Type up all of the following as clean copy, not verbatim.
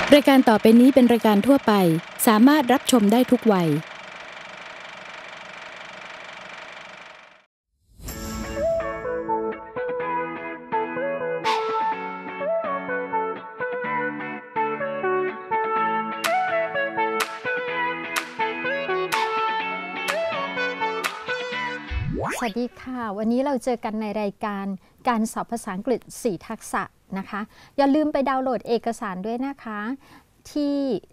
รายการต่อไปนี้เป็นรายการทั่วไปสามารถรับชมได้ทุกวัยสวัสดีค่ะวันนี้เราเจอกันในรายการการสอบภาษาอังกฤษ4ทักษะนะคะอย่าลืมไปดาวน์โหลดเอกสารด้วยนะคะที่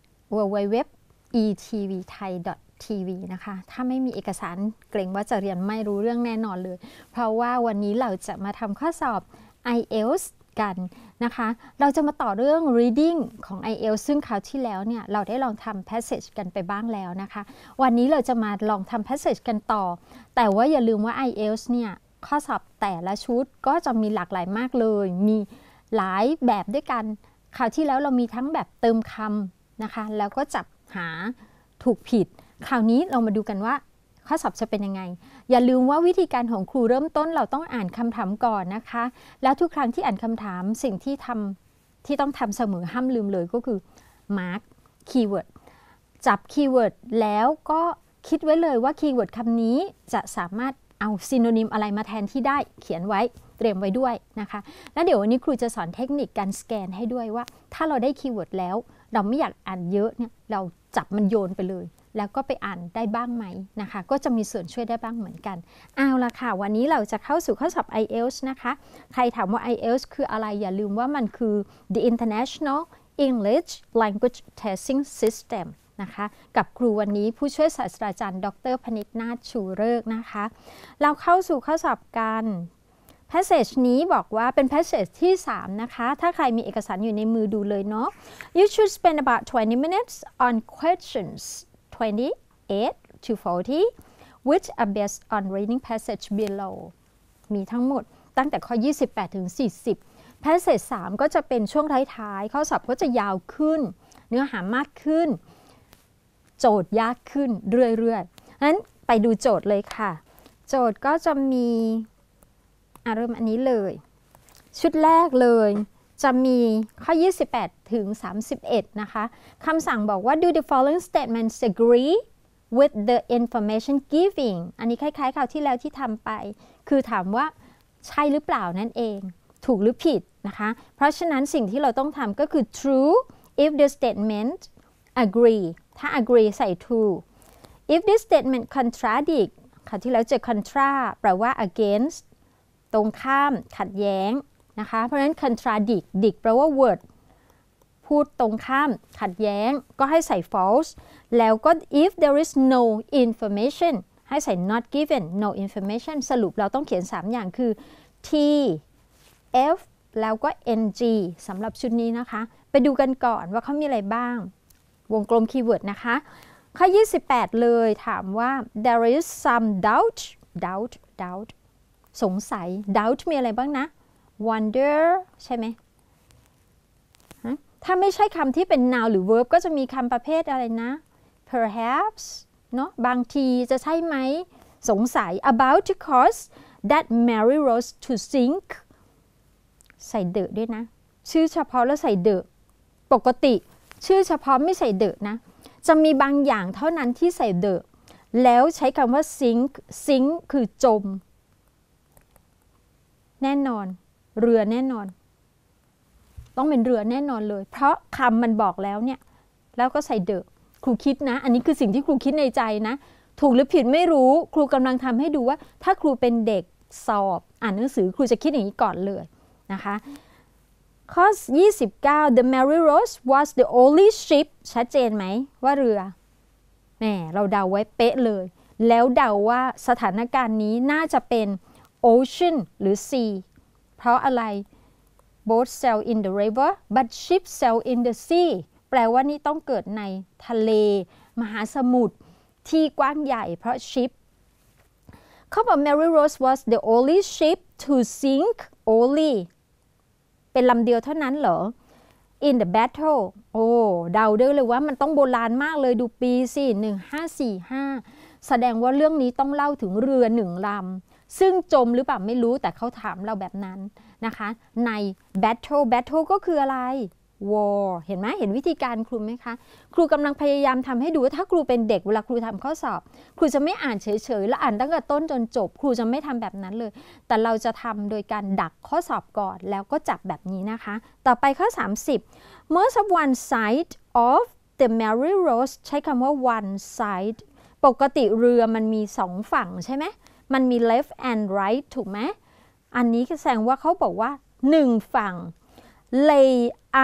www.etvthai.tv นะคะถ้าไม่มีเอกสารเกรงว่าจะเรียนไม่รู้เรื่องแน่นอนเลยเพราะว่าวันนี้เราจะมาทำข้อสอบ IELTS กันนะคะเราจะมาต่อเรื่อง reading ของ IELTS ซึ่งคราวที่แล้วเนี่ยเราได้ลองทำ passage กันไปบ้างแล้วนะคะวันนี้เราจะมาลองทำ passage กันต่อแต่ว่าอย่าลืมว่า IELTS เนี่ยข้อสอบแต่ละชุดก็จะมีหลากหลายมากเลยมีหลายแบบด้วยกันคราวที่แล้วเรามีทั้งแบบเติมคำนะคะแล้วก็จับหาถูกผิดคราวนี้เรามาดูกันว่าข้อสอบจะเป็นยังไงอย่าลืมว่าวิธีการของครูเริ่มต้นเราต้องอ่านคำถามก่อนนะคะแล้วทุกครั้งที่อ่านคำถามสิ่งที่ต้องทำเสมอห้ามลืมเลยก็คือ mark keyword จับคีย์เวิร์ดแล้วก็คิดไว้เลยว่าคีย์เวิร์ดคำนี้จะสามารถเอาซิโนนิมอะไรมาแทนที่ได้เขียนไว้เตรียมไว้ด้วยนะคะแล้วเดี๋ยววันนี้ครูจะสอนเทคนิคการสแกนให้ด้วยว่าถ้าเราได้คีย์เวิร์ดแล้วเราไม่อยากอ่านเยอะเนี่ยเราจับมันโยนไปเลยแล้วก็ไปอ่านได้บ้างไหมนะคะก็จะมีส่วนช่วยได้บ้างเหมือนกันเอาละค่ะวันนี้เราจะเข้าสู่ข้อสอบ IELTS นะคะใครถามว่า IELTS คืออะไรอย่าลืมว่ามันคือ The International English Language Testing System นะคะกับครูวันนี้ผู้ช่วยศาสตราจารย์ดร.พนิษฐ์นาถชูฤกษ์นะคะเราเข้าสู่ข้อสอบกันpassage นี้บอกว่าเป็น passage ที่3นะคะถ้าใครมีเอกสารอยู่ในมือดูเลยเนาะ You should spend about 20 minutes on questions 28 to 40 which are based on reading passage below มีทั้งหมดตั้งแต่ข้อ28ถึง40 passage 3ก็จะเป็นช่วงท้ายๆข้อสอบก็จะยาวขึ้นเนื้อหามากขึ้นโจทย์ยากขึ้นเรื่อยๆงั้นไปดูโจทย์เลยค่ะโจทย์ก็จะมีเริ่มอันนี้เลยชุดแรกเลยจะมีข้อ28ถึง31นะคะคำสั่งบอกว่า do the following statements agree with the information giving อันนี้คล้ายๆคราวที่แล้วที่ทำไปคือถามว่าใช่หรือเปล่านั่นเองถูกหรือผิดนะคะเพราะฉะนั้นสิ่งที่เราต้องทำก็คือ true if the statement agree ถ้า agree ใส่ true if this statement contradict คราวที่แล้วเจอ contra แปลว่า against ตรงข้ามขัดแย้งนะคะเพราะฉะนั้น contradict แปลว่า word พูดตรงข้ามขัดแย้งก็ให้ใส่ false แล้วก็ if there is no information ให้ใส่ not given no information สรุปเราต้องเขียน3อย่างคือ t f แล้วก็ ng สำหรับชุดนี้นะคะไปดูกันก่อนว่าเขามีอะไรบ้างวงกลมคีย์เวิร์ดนะคะข้อ28เลยถามว่า there is some doubt สงสัย doubt มีอะไรบ้างนะ wonder ใช่ไหมถ้าไม่ใช่คำที่เป็น noun หรือ verb ก็จะมีคำประเภทอะไรนะ perhaps เนาะบางทีจะใช่ไหมสงสัย about to cause that Mary Rose to sink ใส่ the ด้วยนะชื่อเฉพาะแล้วใส่ the ปกติชื่อเฉพาะไม่ใส่ the นะจะมีบางอย่างเท่านั้นที่ใส่ the แล้วใช้คำว่า sink คือจมแน่นอนเรือแน่นอนต้องเป็นเรือแน่นอนเลยเพราะคำมันบอกแล้วเนี่ยแล้วก็ใส่เดอะครูคิดนะอันนี้คือสิ่งที่ครูคิดในใจนะถูกหรือผิดไม่รู้ครูกำลังทำให้ดูว่าถ้าครูเป็นเด็กสอบอ่านหนังสือครูจะคิดอย่างนี้ก่อนเลยนะคะข้อ29 The Mary Rose was the only ship ชัดเจนไหมว่าเรือแหมเราเดาไว้เป๊ะเลยแล้วเดาว่าสถานการณ์นี้น่าจะเป็นocean หรือ sea เพราะอะไร boat sail in the river but ship sail in the sea แปลว่านี่ต้องเกิดในทะเลมหาสมุทรที่กว้างใหญ่เพราะ ship เขาบอก Mary Rose was the only ship to sink only เป็นลำเดียวเท่านั้นเหรอ in the battle โอ้เดาได้เลยว่ามันต้องโบราณมากเลยดูปีสิ1545แสดงว่าเรื่องนี้ต้องเล่าถึงเรือ1ลำซึ่งจมหรือเปล่าไม่รู้แต่เขาถามเราแบบนั้นนะคะใน battle ก็คืออะไร war เห็นไหมเห็นวิธีการครูไหมคะครูกำลังพยายามทำให้ดูว่าถ้าครูเป็นเด็กเวลาครูทำข้อสอบครูจะไม่อ่านเฉยๆแล้วอ่านตั้งแต่ต้นจนจบครูจะไม่ทำแบบนั้นเลยแต่เราจะทำโดยการดักข้อสอบก่อนแล้วก็จับแบบนี้นะคะต่อไปข้อ30 most of one side of the Mary Rose ใช้คำว่า one side ปกติเรือมันมี2ฝั่งใช่ไหมมันมี left and right ถูกไหมอันนี้แสดงว่าเขาบอกว่า1ฝั่ง lay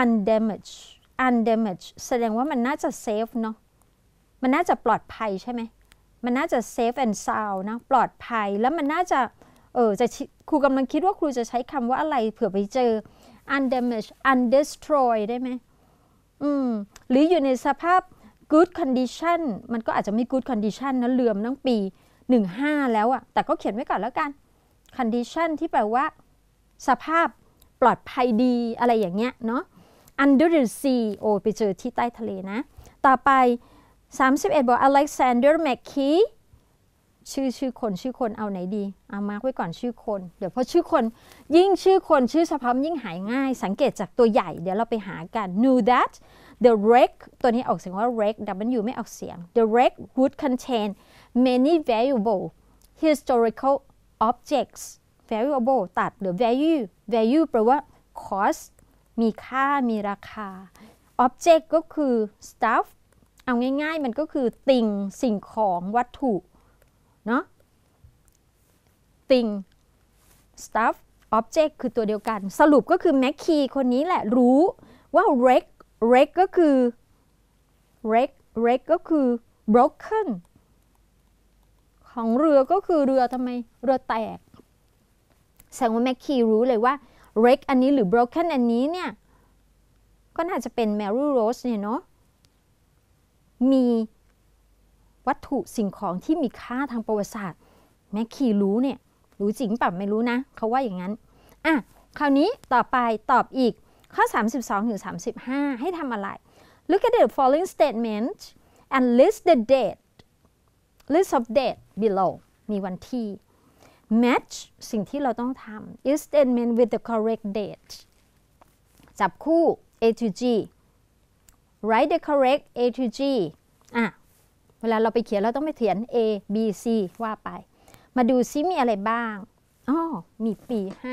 undamaged แสดงว่ามันน่าจะ safe เนาะมันน่าจะปลอดภัยใช่ไหมมันน่าจะ safe and sound นะปลอดภัยแล้วมันน่าจะครูกำลังคิดว่าครูจะใช้คำว่าอะไรเผื่อไปเจอ undamaged undestroyed ได้ไหมหรืออยู่ในสภาพ good condition มันก็อาจจะไม่ good condition นะเรือมตั้งปี15แล้วอะแต่ก็เขียนไว้ก่อนแล้วกัน condition ที่แปลว่าสภาพปลอดภัยดีอะไรอย่างเงี้ยเนาะ under the sea ไปเจอที่ใต้ทะเลนะต่อไป31บอก Alexander McKee ชื่อคนเอาไหนดีเอามาร์กไว้ก่อนชื่อคนเดี๋ยวเพราะชื่อคนยิ่งชื่อคนชื่อสภาพยิ่งหายง่ายสังเกตจากตัวใหญ่เดี๋ยวเราไปหากัน knew that the wreck ตัวนี้ออกเสียงว่า wreck W ไม่ออกเสียง the wreck would contain many valuable historical objects valuable ตัดหรือ value แปลว่า cost มีค่ามีราคา object ก็คือ stuff เอาง่ายๆมันก็คือสิ่งของวัตถุเนาะ thing stuff object คือตัวเดียวกันสรุปก็คือแมคคีคนนี้แหละรู้ว่า wreck ก็คือ wreck ก็คือ broken ของเรือก็คือเรือทำไมเรือแตกแสดงว่าแมคคีรู้เลยว่า wreck อันนี้หรือ broken อันนี้เนี่ยก็น่าจะเป็น Mary Rose เนี่ยเนาะมีวัตถุสิ่งของที่มีค่าทางประวัติศาสตร์แมคคีรู้เนี่ยรู้จริงป่ะไม่รู้นะเขาว่าอย่างนั้นคราวนี้ต่อไปตอบอีกข้อ32ถึง35ให้ทำอะไร Look at the following statement and list of date below มีวันที่ match สิ่งที่เราต้องทำ is statement with the correct date จับคู่ A to G write the correct A to G เวลาเราไปเขียนเราต้องไปเขียน A B C ว่าไปมาดูซิมีอะไรบ้างมีปีให้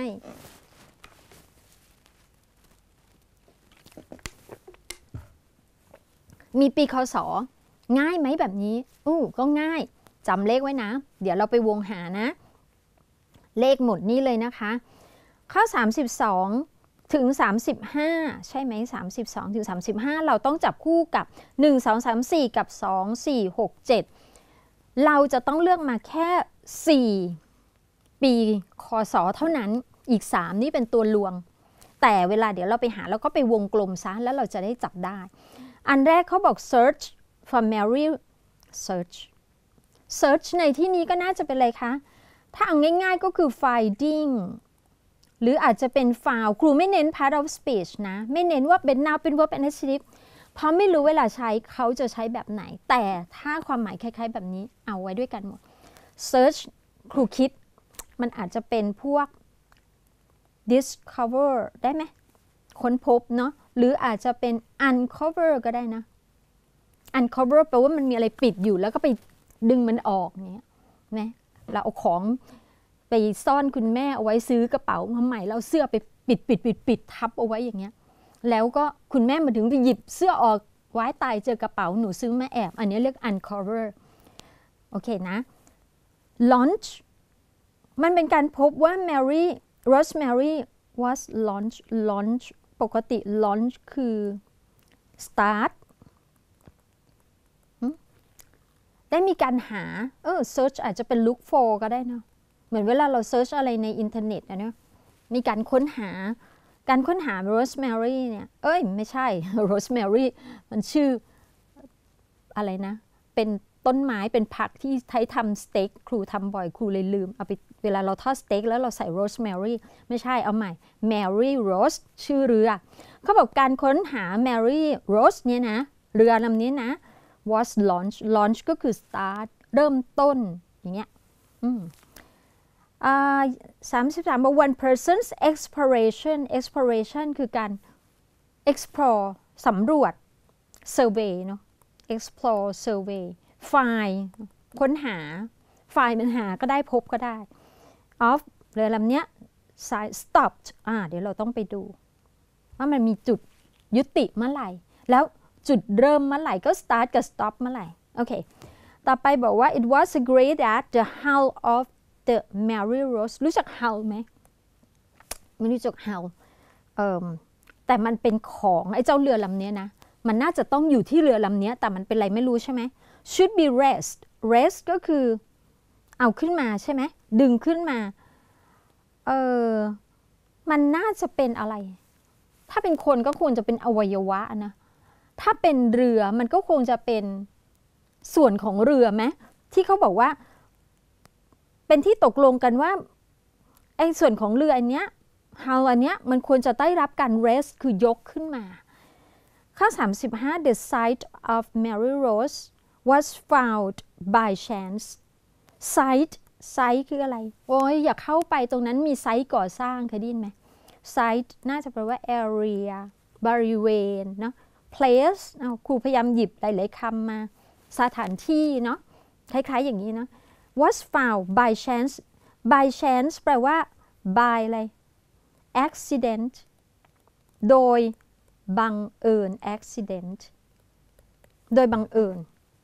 มีปีคศง่ายไหมแบบนี้ก็ง่ายจำเลขไว้นะเดี๋ยวเราไปวงหานะเลขหมดนี่เลยนะคะข้อ32ถึง35ใช่ไหม32ถึง35เราต้องจับคู่กับ1 2 3 4กับ2 4 6 7เราจะต้องเลือกมาแค่4ปีคศเท่านั้นอีก3นี่เป็นตัวลวงแต่เวลาเดี๋ยวเราไปหาเราก็ไปวงกลมซะแล้วเราจะได้จับได้อันแรกเขาบอก search for Mary search ในที่นี้ก็น่าจะเป็นอะไรคะถ้าเอาง่ายๆก็คือ finding หรืออาจจะเป็น found ครูไม่เน้น part of speech นะไม่เน้นว่าเป็น noun เป็น verb เป็น adjective เพราะไม่รู้เวลาใช้เขาจะใช้แบบไหนแต่ถ้าความหมายคล้ายๆแบบนี้เอาไว้ด้วยกันหมด search ครูคิดมันอาจจะเป็นพวก discover ได้ไหมค้นพบเนาะหรืออาจจะเป็น uncover ก็ได้นะ uncover แปลว่ามันมีอะไรปิดอยู่แล้วก็ไปดึงมันออกเนี้ยนะเราเอาของไปซ่อนคุณแม่เอาไว้ซื้อกระเป๋ามาใหม่แล้วเสื้อไปปิดทับเอาไว้อย่างเงี้ยแล้วก็คุณแม่มาถึงไปหยิบเสื้อออกไว้ตายเจอกระเป๋าหนูซื้อมาแอบอันนี้เรียก uncover โอเคนะ launch มันเป็นการพบว่า Rosemary was launch ปกติ launch คือ start ได้มีการหาsearch อาจจะเป็น look for ก็ได้นะเหมือนเวลาเรา search อะไรในอินเทอร์เน็ตนะมีการค้นหาRosemary เนี่ยไม่ใช่ Rosemary มันชื่ออะไรนะเป็นต้นไม้เป็นผักที่ใช้ทำสเต็กครูทำบ่อยครูเลยลืมเอาไปเวลาเราทอดสเต็กแล้วเราใส่ Rosemary ไม่ใช่เอาใหม่ Mary Rose ชื่อเรือเขาบอกการค้นหา Mary Rose เนี่ยนะเรือลำนี้นะ was launch ก็คือ start เริ่มต้นอย่างเงี้ย33บอก one person's exploration คือการ explore สำรวจ survey เนาะ explore survey find ค้นหา find มันหาก็ได้พบก็ได้ of เรือลำเนี้ย stopped เดี๋ยวเราต้องไปดูว่ามันมีจุดยุติเมื่อไหร่แล้วจุดเริ่มเมื่อไหร่ก็ start กับ stop เมื่อไหร่โอเคต่อไปบอกว่า it was great at the hull of the Mary Rose รู้จัก hull ไหมไม่รู้จัก hull แต่มันเป็นของไอ้เจ้าเรือลำนี้นะมันน่าจะต้องอยู่ที่เรือลำนี้แต่มันเป็นอะไรไม่รู้ใช่ไหม should be rest ก็คือเอาขึ้นมาใช่ไหมดึงขึ้นมามันน่าจะเป็นอะไรถ้าเป็นคนก็ควรจะเป็นอวัยวะนะถ้าเป็นเรือมันก็คงจะเป็นส่วนของเรือไหมที่เขาบอกว่าเป็นที่ตกลงกันว่าไอ้ส่วนของเรืออันเนี้ยฮัลอันเนี้ยมันควรจะได้รับการ rest คือยกขึ้นมาข้อ35 the site of Mary Rose was found by chance site คืออะไรโอ้ยอย่าเข้าไปตรงนั้นมีไซต์ก่อสร้างเคยได้ยินไหม site น่าจะแปลว่า area บริเวณเนาะ place ครูพยายามหยิบหลายๆคำมาสถานที่เนาะคล้ายๆอย่างนี้นะ was found by chance แปลว่า by อะไร accident โดยบังเอิญ accident โดยบังเอิญ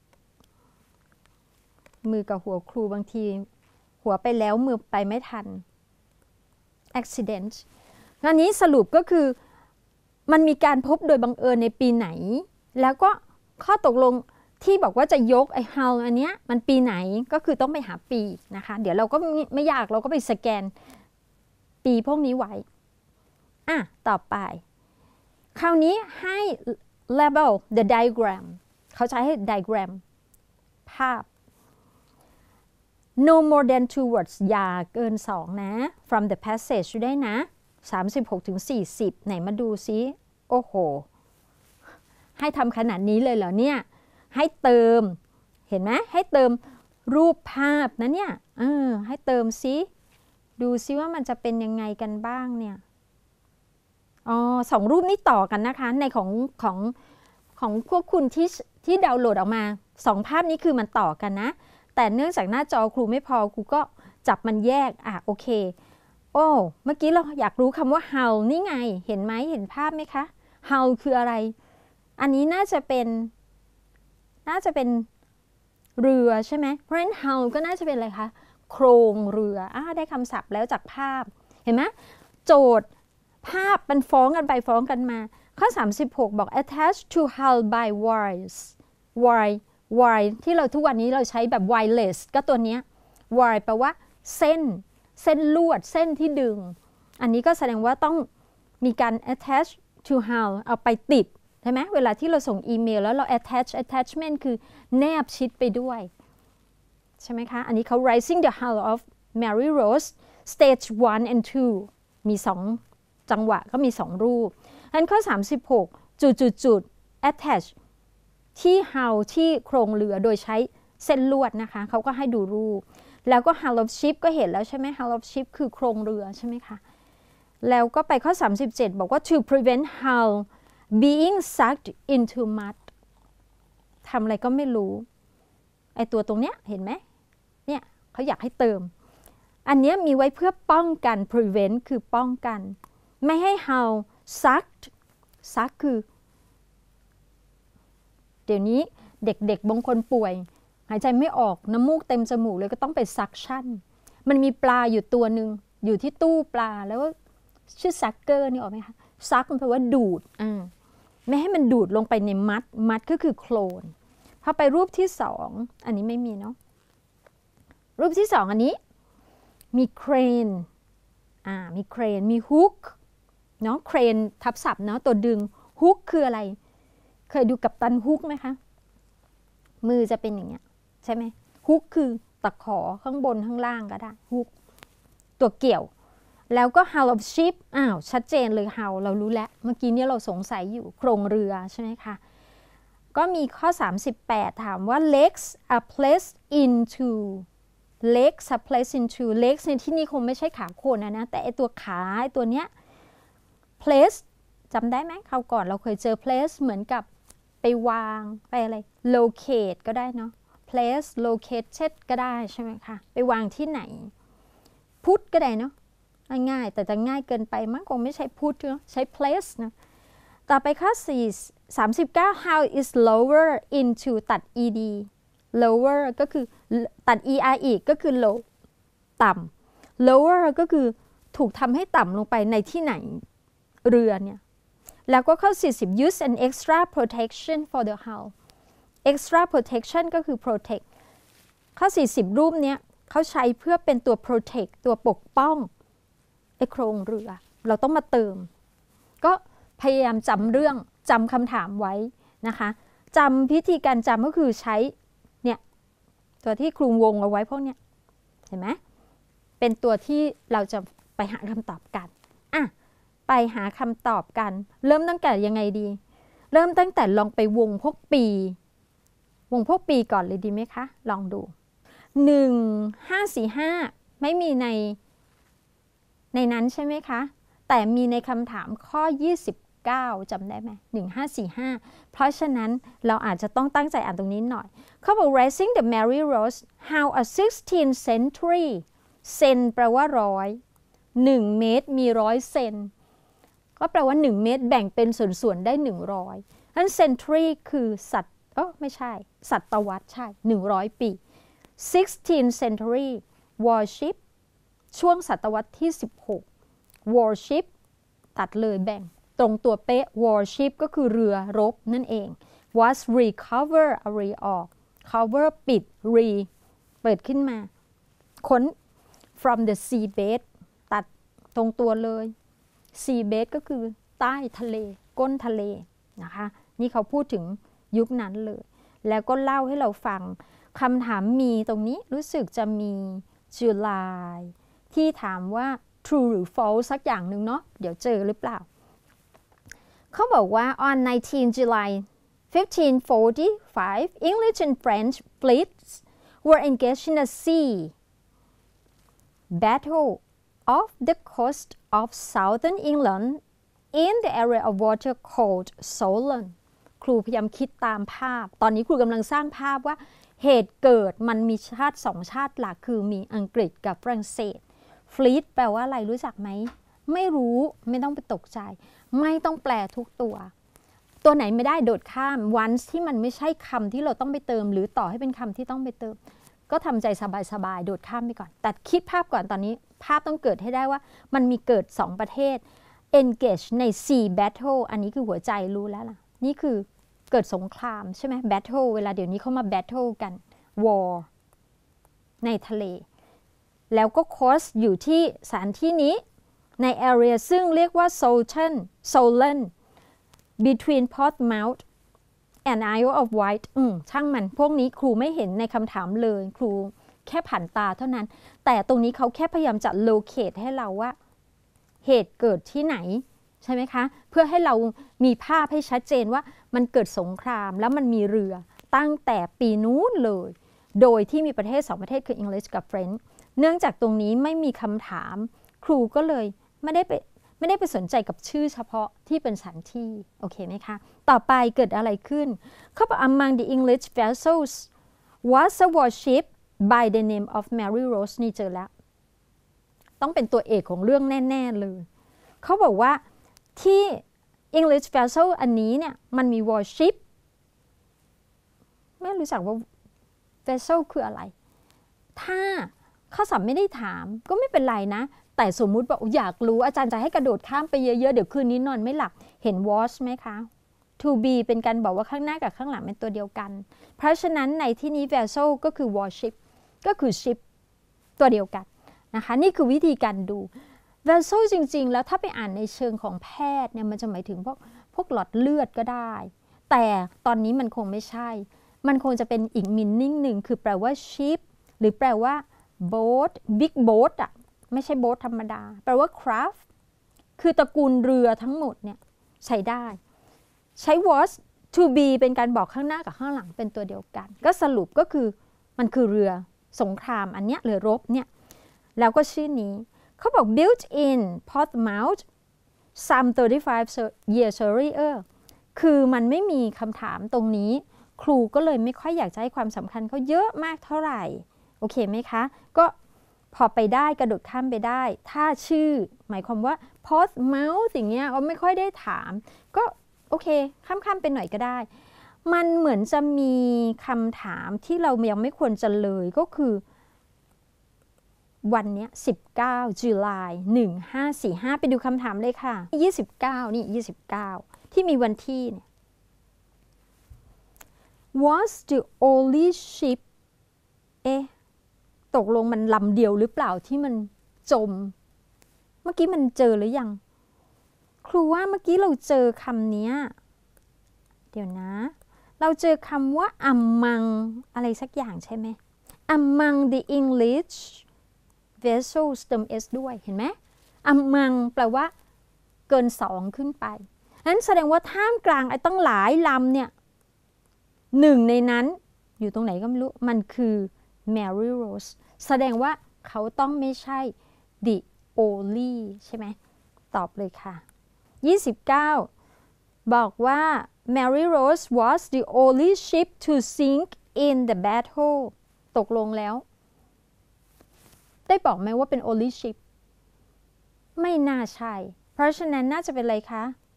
มือกับหัวครูบางทีหัวไปแล้วมือไปไม่ทัน accident งานนี้สรุปก็คือมันมีการพบโดยบังเอิญในปีไหนแล้วก็ข้อตกลงที่บอกว่าจะยกไอ้ฮัลอันเนี้ยมันปีไหนก็คือต้องไปหาปีนะคะเดี๋ยวเราก็ไม่ยากเราก็ไปสแกนปีพวกนี้ไว้ต่อไปคราวนี้ให้ label the diagram เขาใช้ให้ diagram ภาพ no more than 2 words อย่าเกิน2นะ from the passage ได้นะ36-40ไหนมาดูซิโอ้โหให้ทำขนาดนี้เลยเหรอเนี่ยให้เติมเห็นไหมให้เติมรูปภาพนะเนี่ยให้เติมซิดูซิว่ามันจะเป็นยังไงกันบ้างเนี่ย2 รูปนี้ต่อกันนะคะในของพวกคุณที่ดาวน์โหลดออกมา2 ภาพนี้คือมันต่อกันนะแต่เนื่องจากหน้าจอครูไม่พอครูก็จับมันแยกโอเคเมื่อกี้เราอยากรู้คำว่า hull นี่ไงเห็นไหมเห็นภาพไหมคะ hull คืออะไรอันนี้น่าจะเป็นเรือใช่ไหมเพราะฉะนั้น hull ก็น่าจะเป็นอะไรคะโครงเรือได้คำศัพท์แล้วจากภาพเห็นไหมโจทย์ภาพมันฟ้องกันไปฟ้องกันมาข้อ36บอก attached to hull by wire ที่เราทุกวันนี้เราใช้แบบ wireless ก็ตัวเนี้ย wire แปลว่าเส้นลวดเส้นที่ดึงอันนี้ก็แสดงว่าต้องมีการ attach to hull เอาไปติดใช่ไหมเวลาที่เราส่งอีเมลแล้วเรา attachment คือแนบชิดไปด้วยใช่ไหมคะอันนี้เขา Rising the Hull of Mary Rose stage 1 and 2 มี2จังหวะก็มี2รูปอันข้อ36จุด attach ที่ hull ที่โครงเรือโดยใช้เส้นลวดนะคะเขาก็ให้ดูรูปแล้วก็ hull of ship ก็เห็นแล้วใช่ไหม hull of ship คือโครงเรือใช่ไหมคะแล้วก็ไปข้อ37บอกว่า to prevent hull being sucked into mud ทำอะไรก็ไม่รู้ไอตัวตรงเนี้ยเห็นไหมเนี่ยเขาอยากให้เติมอันนี้มีไว้เพื่อป้องกัน prevent คือป้องกันไม่ให้ hull sucked คือเดี๋ยวนี้เด็กๆบางคนป่วยหายใจไม่ออกน้ำมูกเต็มจมูกเลยก็ต้องไป suction มันมีปลาอยู่ตัวหนึ่งอยู่ที่ตู้ปลาแล้วชื่อ sucker นี่ออกไหมคะ suck มันแปลว่าดูดไม่ให้มันดูดลงไปในมัดก็คือโคลนพอไปรูปที่2อันนี้ไม่มีเนาะรูปที่2อันนี้มีเครนมีฮุกเนาะเครนทับศัพท์เนาะตัวดึงฮุกคืออะไรเคยดูกัปตันฮุกไหมคะมือจะเป็นอย่างเงี้ยใช่ไหมฮุกคือตะขอข้างบนข้างล่างก็ได้ฮุกตัวเกี่ยวแล้วก็ hull of ship ชัดเจนเลย hull เรารู้แล้วเมื่อกี้นี้เราสงสัยอยู่โครงเรือใช่ไหมคะก็มีข้อ38ถามว่า legs are placed into legs ในที่นี้คงไม่ใช่ขาโคนนะแต่ไอตัวขาไอตัวเนี้ย place จำได้ไหมคราวก่อนเราเคยเจอ place เหมือนกับไปวางไปอะไร locate ก็ได้เนาะ place located ก็ได้ใช่ไหมคะไปวางที่ไหน put ก็ได้เนาะง่ายๆแต่จะง่ายเกินไปมั้งคงไม่ใช่ put เนาะใช้ place นะต่อไปข้อ39 how is lower into ตัด ed lower ก็คือตัด er อีกก็คือ low ต่ำ lower ก็คือถูกทำให้ต่ำลงไปในที่ไหนเรือเนี่ยแล้วก็ข้อ40 use an extra protection for the hull extra protection ก็คือ protect ข้อ40รูปเนี้ยเขาใช้เพื่อเป็นตัว protect ตัวปกป้องไอ้โครงเรือเราต้องมาเติมก็พยายามจำเรื่องจำคำถามไว้นะคะจำพิธีการจำก็คือใช้เนี่ยตัวที่คลุมวงเอาไว้พวกเนี้ยเห็นไหมเป็นตัวที่เราจะไปหาคำตอบกันไปหาคำตอบกันเริ่มตั้งแต่ยังไงดีเริ่มตั้งแต่ลองไปวงพวกปีก่อนเลยดีไหมคะลองดู1 5 4 5ไม่มีในนั้นใช่ไหมคะแต่มีในคำถามข้อ29จำได้ไหม1545เพราะฉะนั้นเราอาจจะต้องตั้งใจอ่านตรงนี้หน่อยเขาบอก raising the Mary Rose how a 16th century เซนแปลว่า100 1 เมตรมี100 เซนก็แปลว่า1 เมตรแบ่งเป็นส่วนๆได้100นั้น century คือศไม่ใช่ศตวรรษใช่100 ปี 16th century warship ช่วงศตวรรษที่16 warship ตัดเลยแบ่งตรงตัวเป๊ะ warship ก็คือเรือรบนั่นเอง was recover ออก cover ปิด เปิดขึ้นมาค้น from the seabed ตัดตรงตัวเลย seabed ก็คือใต้ทะเลก้นทะเลนะคะนี่เขาพูดถึงยุคนั้นเลยแล้วก็เล่าให้เราฟังคำถามมีตรงนี้รู้สึกจะมี July ที่ถามว่า true หรือ false สักอย่างหนึ่งเนาะเดี๋ยวเจอหรือเปล่าเขาบอกว่า on 19 July 1545 English and French fleets were engaged in a sea battle off the coast of southern England in the area of water called Solent ครูพยายามคิดตามภาพตอนนี้ครูกำลังสร้างภาพว่าเหตุเกิดมันมีชาติ2ชาติหลักคือมีอังกฤษกับฝรั่งเศส fleet แปลว่าอะไรรู้จักไหมไม่รู้ไม่ต้องไปตกใจไม่ต้องแปลทุกตัวไหนไม่ได้โดดข้าม once ที่มันไม่ใช่คำที่เราต้องไปเติมหรือต่อให้เป็นคำที่ต้องไปเติมก็ทำใจสบายๆโดดข้ามไปก่อนแต่คิดภาพก่อนตอนนี้ภาพต้องเกิดให้ได้ว่ามันมีเกิด2ประเทศ engage ใน sea battle อันนี้คือหัวใจรู้แล้วล่ะนี่คือเกิดสงครามใช่ไหม battle เวลาเดี๋ยวนี้เขามา battle กัน war ในทะเลแล้วก็ coast อยู่ที่สถานที่นี้ใน area ซึ่งเรียกว่า Solent between Portsmouth and Isle of Wight ช่างมันพวกนี้ครูไม่เห็นในคำถามเลยครูแค่ผ่านตาเท่านั้นแต่ตรงนี้เขาแค่พยายามจะ locate ให้เราว่าเหตุเกิดที่ไหนใช่ไหมคะเพื่อให้เรามีภาพให้ชัดเจนว่ามันเกิดสงครามแล้วมันมีเรือตั้งแต่ปีนู้นเลยโดยที่มีประเทศ2ประเทศคือ English กับ French เนื่องจากตรงนี้ไม่มีคำถามครูก็เลยไม่ได้ไปสนใจกับชื่อเฉพาะที่เป็นสถานที่โอเคไหมคะต่อไปเกิดอะไรขึ้นเขาบอก among the English vessels was a warship by the name of Mary Rose นี่เจอแล้วต้องเป็นตัวเอกของเรื่องแน่ๆเลยเขาบอกว่าที่ English vessel อันนี้เนี่ยมันมี warship ไม่รู้จักว่า vessel คืออะไรถ้าข้อสอบไม่ได้ถามก็ไม่เป็นไรนะแต่สมมุติบอกอยากรู้อาจารย์จะให้กระโดดข้ามไปเยอะๆเดี๋ยวคืนนี้นอนไม่หลับเห็น was ไหมคะ to be เป็นการบอกว่าข้างหน้ากับข้างหลังเป็นตัวเดียวกันเพราะฉะนั้นในที่นี้ vessel ก็คือ warship ก็คือ ship ตัวเดียวกันนะคะนี่คือวิธีการดู vessel จริงๆแล้วถ้าไปอ่านในเชิงของแพทย์เนี่ยมันจะหมายถึงพวกหลอดเลือดก็ได้แต่ตอนนี้มันคงไม่ใช่มันคงจะเป็นอีก meaning หนึ่งคือแปลว่า ship หรือแปลว่า boat big boat อะไม่ใช่โบ๊ทธรรมดาแปลว่า craft คือตระกูลเรือทั้งหมดเนี่ยใช้ได้ใช้ was to be เป็นการบอกข้างหน้ากับข้างหลังเป็นตัวเดียวกันก็สรุปก็คือมันคือเรือสงครามอันเนี้ยเรือรบเนี่ยแล้วก็ชื่อนี้เขาบอก built in Portsmouth some 35 years earlier คือมันไม่มีคำถามตรงนี้ครูก็เลยไม่ค่อยอยากจะให้ความสำคัญเขาเยอะมากเท่าไหร่โอเคไหมคะก็พอไปได้กระโดดข้ามไปได้ถ้าชื่อหมายความว่า post mouth อย่างเงี้ยก็ไม่ค่อยได้ถามก็โอเคข้ามๆไปหน่อยก็ได้มันเหมือนจะมีคำถามที่เรายังไม่ควรจะเลยก็คือวันนี้19 จุลาย1545ไปดูคำถามเลยค่ะ29นี่29ที่มีวันที่เนี่ย was the only ship ตกลงมันลำเดียวหรือเปล่าที่มันจมเมื่อกี้มันเจอหรือยังครูว่าเมื่อกี้เราเจอคำนี้เดี๋ยวนะเราเจอคำว่า among อะไรสักอย่างใช่ไหม among the English vessels เติม s ด้วยเห็นไหม among แปลว่าเกิน2ขึ้นไปนั้นแสดงว่าท่ามกลางไอ้ตั้งหลายลำเนี่ยหนึ่งในนั้นอยู่ตรงไหนก็ไม่รู้มันคือ Mary Rose แสดงว่าเขาต้องไม่ใช่ the only ใช่ไหมตอบเลยค่ะ29บอกว่า Mary Rose was the only ship to sink in the battle ตกลงแล้วได้บอกไหมว่าเป็น only ship ไม่น่าใช่เพราะฉะนั้นน่าจะเป็นอะไรคะ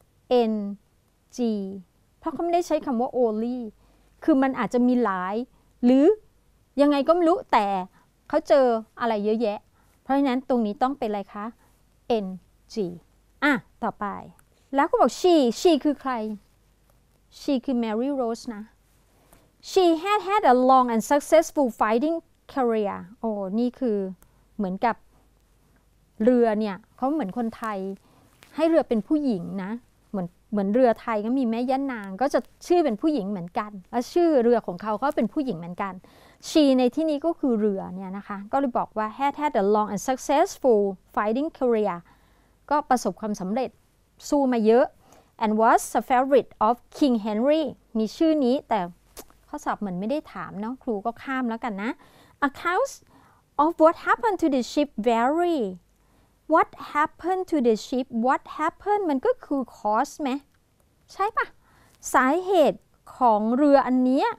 NG เพราะเขาไม่ได้ใช้คำว่า only คือมันอาจจะมีหลายหรือยังไงก็ไม่รู้แต่เขาเจออะไรเยอะแยะเพราะฉะนั้นตรงนี้ต้องเป็นอะไรคะ NG ต่อไปแล้วก็บอก she คือใคร she คือ Mary Rose นะ she had a long and successful fighting career นี่คือเหมือนกับเรือเนี่ยเขาเหมือนคนไทยให้เรือเป็นผู้หญิงนะเหมือนเรือไทยก็มีแม่ย่านางก็จะชื่อเป็นผู้หญิงเหมือนกันและชื่อเรือของเขาก็เป็นผู้หญิงเหมือนกัน she ในที่นี้ก็คือเรือเนี่ยนะคะก็เลยบอกว่า had a long and successful fighting career ก็ประสบความสำเร็จสู้มาเยอะ and was a favorite of King Henry มีชื่อนี้แต่ข้อสอบเหมือนไม่ได้ถามเนาะครูก็ข้ามแล้วกันนะ accounts of what happened to the ship vary what happened to the ship what happened มันก็คือ cause ไหมใช่ปะสาเหตุของเรืออันเนี้ย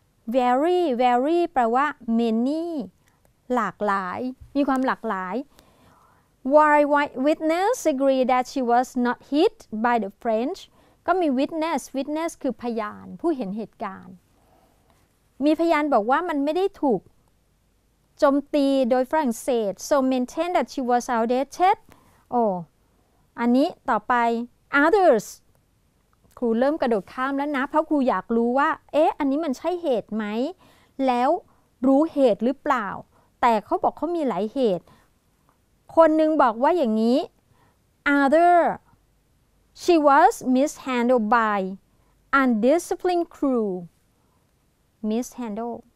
vary แปลว่า many หลากหลายมีความหลากหลาย while witness agree that she was not hit by the French ก็มี witness คือพยานผู้เห็นเหตุการณ์มีพยานบอกว่ามันไม่ได้ถูกโจมตีโดยฝรั่งเศส so maintain that she was outdated อันนี้ต่อไป others ครูเริ่มกระโดดข้ามแล้วนะเพราะครูอยากรู้ว่าอันนี้มันใช่เหตุไหมแล้วรู้เหตุหรือเปล่าแต่เขาบอกเขามีหลายเหตุคนหนึ่งบอกว่าอย่างนี้ other she was mishandled by undisciplined crew mishandle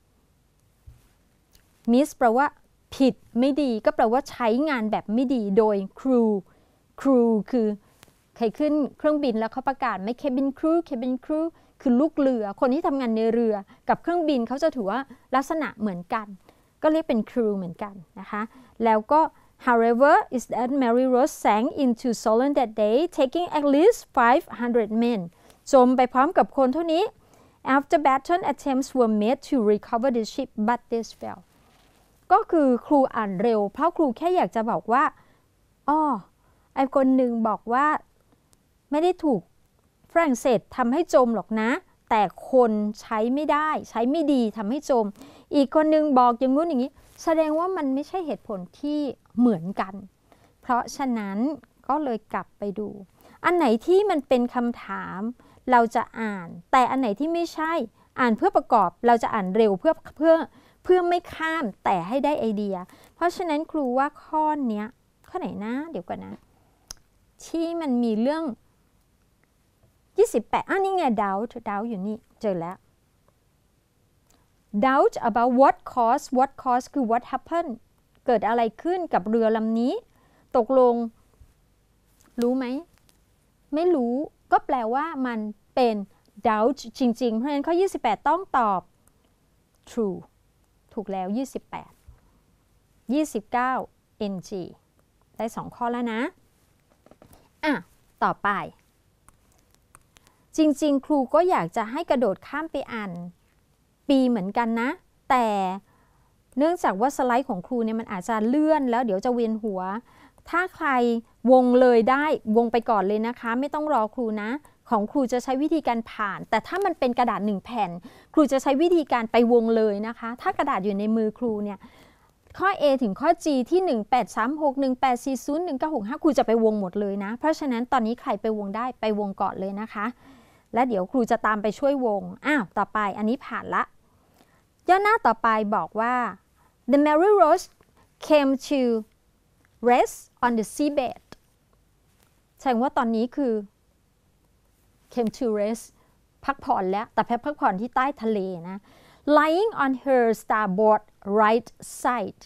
miss แปลว่าผิดไม่ดีก็แปลว่าใช้งานแบบไม่ดีโดย crew คือใครขึ้นเครื่องบินแล้วเขาประกาศไหม cabin crew คือลูกเรือคนที่ทำงานในเรือกับเครื่องบินเขาจะถือว่าลักษณะเหมือนกันก็เรียกเป็น crew เหมือนกันนะคะแล้วก็ however is that Mary Rose sank into Solent that day taking at least 500 men จมไปพร้อมกับคนเท่านี้ after battle attempts were made to recover the ship but this failed ก็คือครูอ่านเร็วเพราะครูแค่อยากจะบอกว่าไอ้คนหนึ่งบอกว่าไม่ได้ถูกฝรั่งเศสทำให้จมหรอกนะแต่คนใช้ไม่ได้ใช้ไม่ดีทำให้จมอีกคนหนึ่งบอกอย่างงู้นอย่างนี้แสดงว่ามันไม่ใช่เหตุผลที่เหมือนกันเพราะฉะนั้นก็เลยกลับไปดูอันไหนที่มันเป็นคำถามเราจะอ่านแต่อันไหนที่ไม่ใช่อ่านเพื่อประกอบเราจะอ่านเร็วเพื่อไม่ข้ามแต่ให้ได้ไอเดียเพราะฉะนั้นครูว่าข้อไหนนะเดี๋ยวก่อนนะที่มันมีเรื่อง28นี่ไง doubt อยู่นี่เจอแล้ว doubt about what cause คือ what happened เกิดอะไรขึ้นกับเรือลำนี้ตกลงรู้ไหมไม่รู้ก็แปลว่ามันเป็น doubt จริงๆเพราะฉะนั้นข้อ28ต้องตอบ true ถูกแล้ว29 NG ได้2ข้อแล้วนะต่อไปจริงๆครูก็อยากจะให้กระโดดข้ามไปอ่านปีเหมือนกันนะแต่เนื่องจากว่าสไลด์ของครูเนี่ยมันอาจจะเลื่อนแล้วเดี๋ยวจะเวียนหัวถ้าใครวงเลยได้วงไปก่อนเลยนะคะไม่ต้องรอครูนะของครูจะใช้วิธีการผ่านแต่ถ้ามันเป็นกระดาษ1แผ่นครูจะใช้วิธีการไปวงเลยนะคะถ้ากระดาษอยู่ในมือครูเนี่ยข้อ A ถึงข้อ G ที่1836 1840 1965ครูจะไปวงหมดเลยนะเพราะฉะนั้นตอนนี้ใครไปวงได้ไปวงก่อนเลยนะคะและเดี๋ยวครูจะตามไปช่วยวงต่อไปอันนี้ผ่านละย่อหน้าต่อไปบอกว่า The Mary Rose came to rest on the seabed แสดงว่าตอนนี้คือ came to rest พักผ่อนแล้วแต่พักผ่อนที่ใต้ทะเลนะ lying on her starboard right side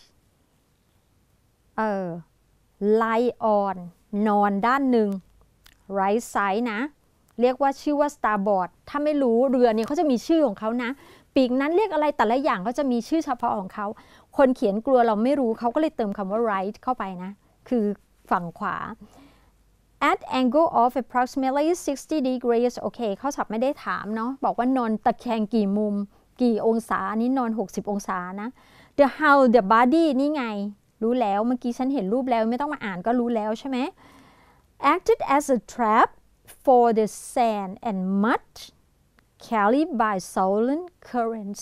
lie on นอนด้านหนึ่ง right side นะเรียกว่าชื่อว่า starboard ถ้าไม่รู้เรือเนี่ยเขาจะมีชื่อของเขานะปีกนั้นเรียกอะไรแต่ละอย่างเขาจะมีชื่อเฉพาะของเขาคนเขียนกลัวเราไม่รู้เขาก็เลยเติมคำว่า right เข้าไปนะคือฝั่งขวา at angle of approximately 60 degrees โอเคเขาศัพท์ไม่ได้ถามเนาะบอกว่านอนตะแคงกี่มุมกี่องศานี้นอน60องศานะ the how the body นี่ไงรู้แล้วเมื่อกี้ฉันเห็นรูปแล้วไม่ต้องมาอ่านก็รู้แล้วใช่ไหม acted as a trap for the sand and mud carried by sullen currents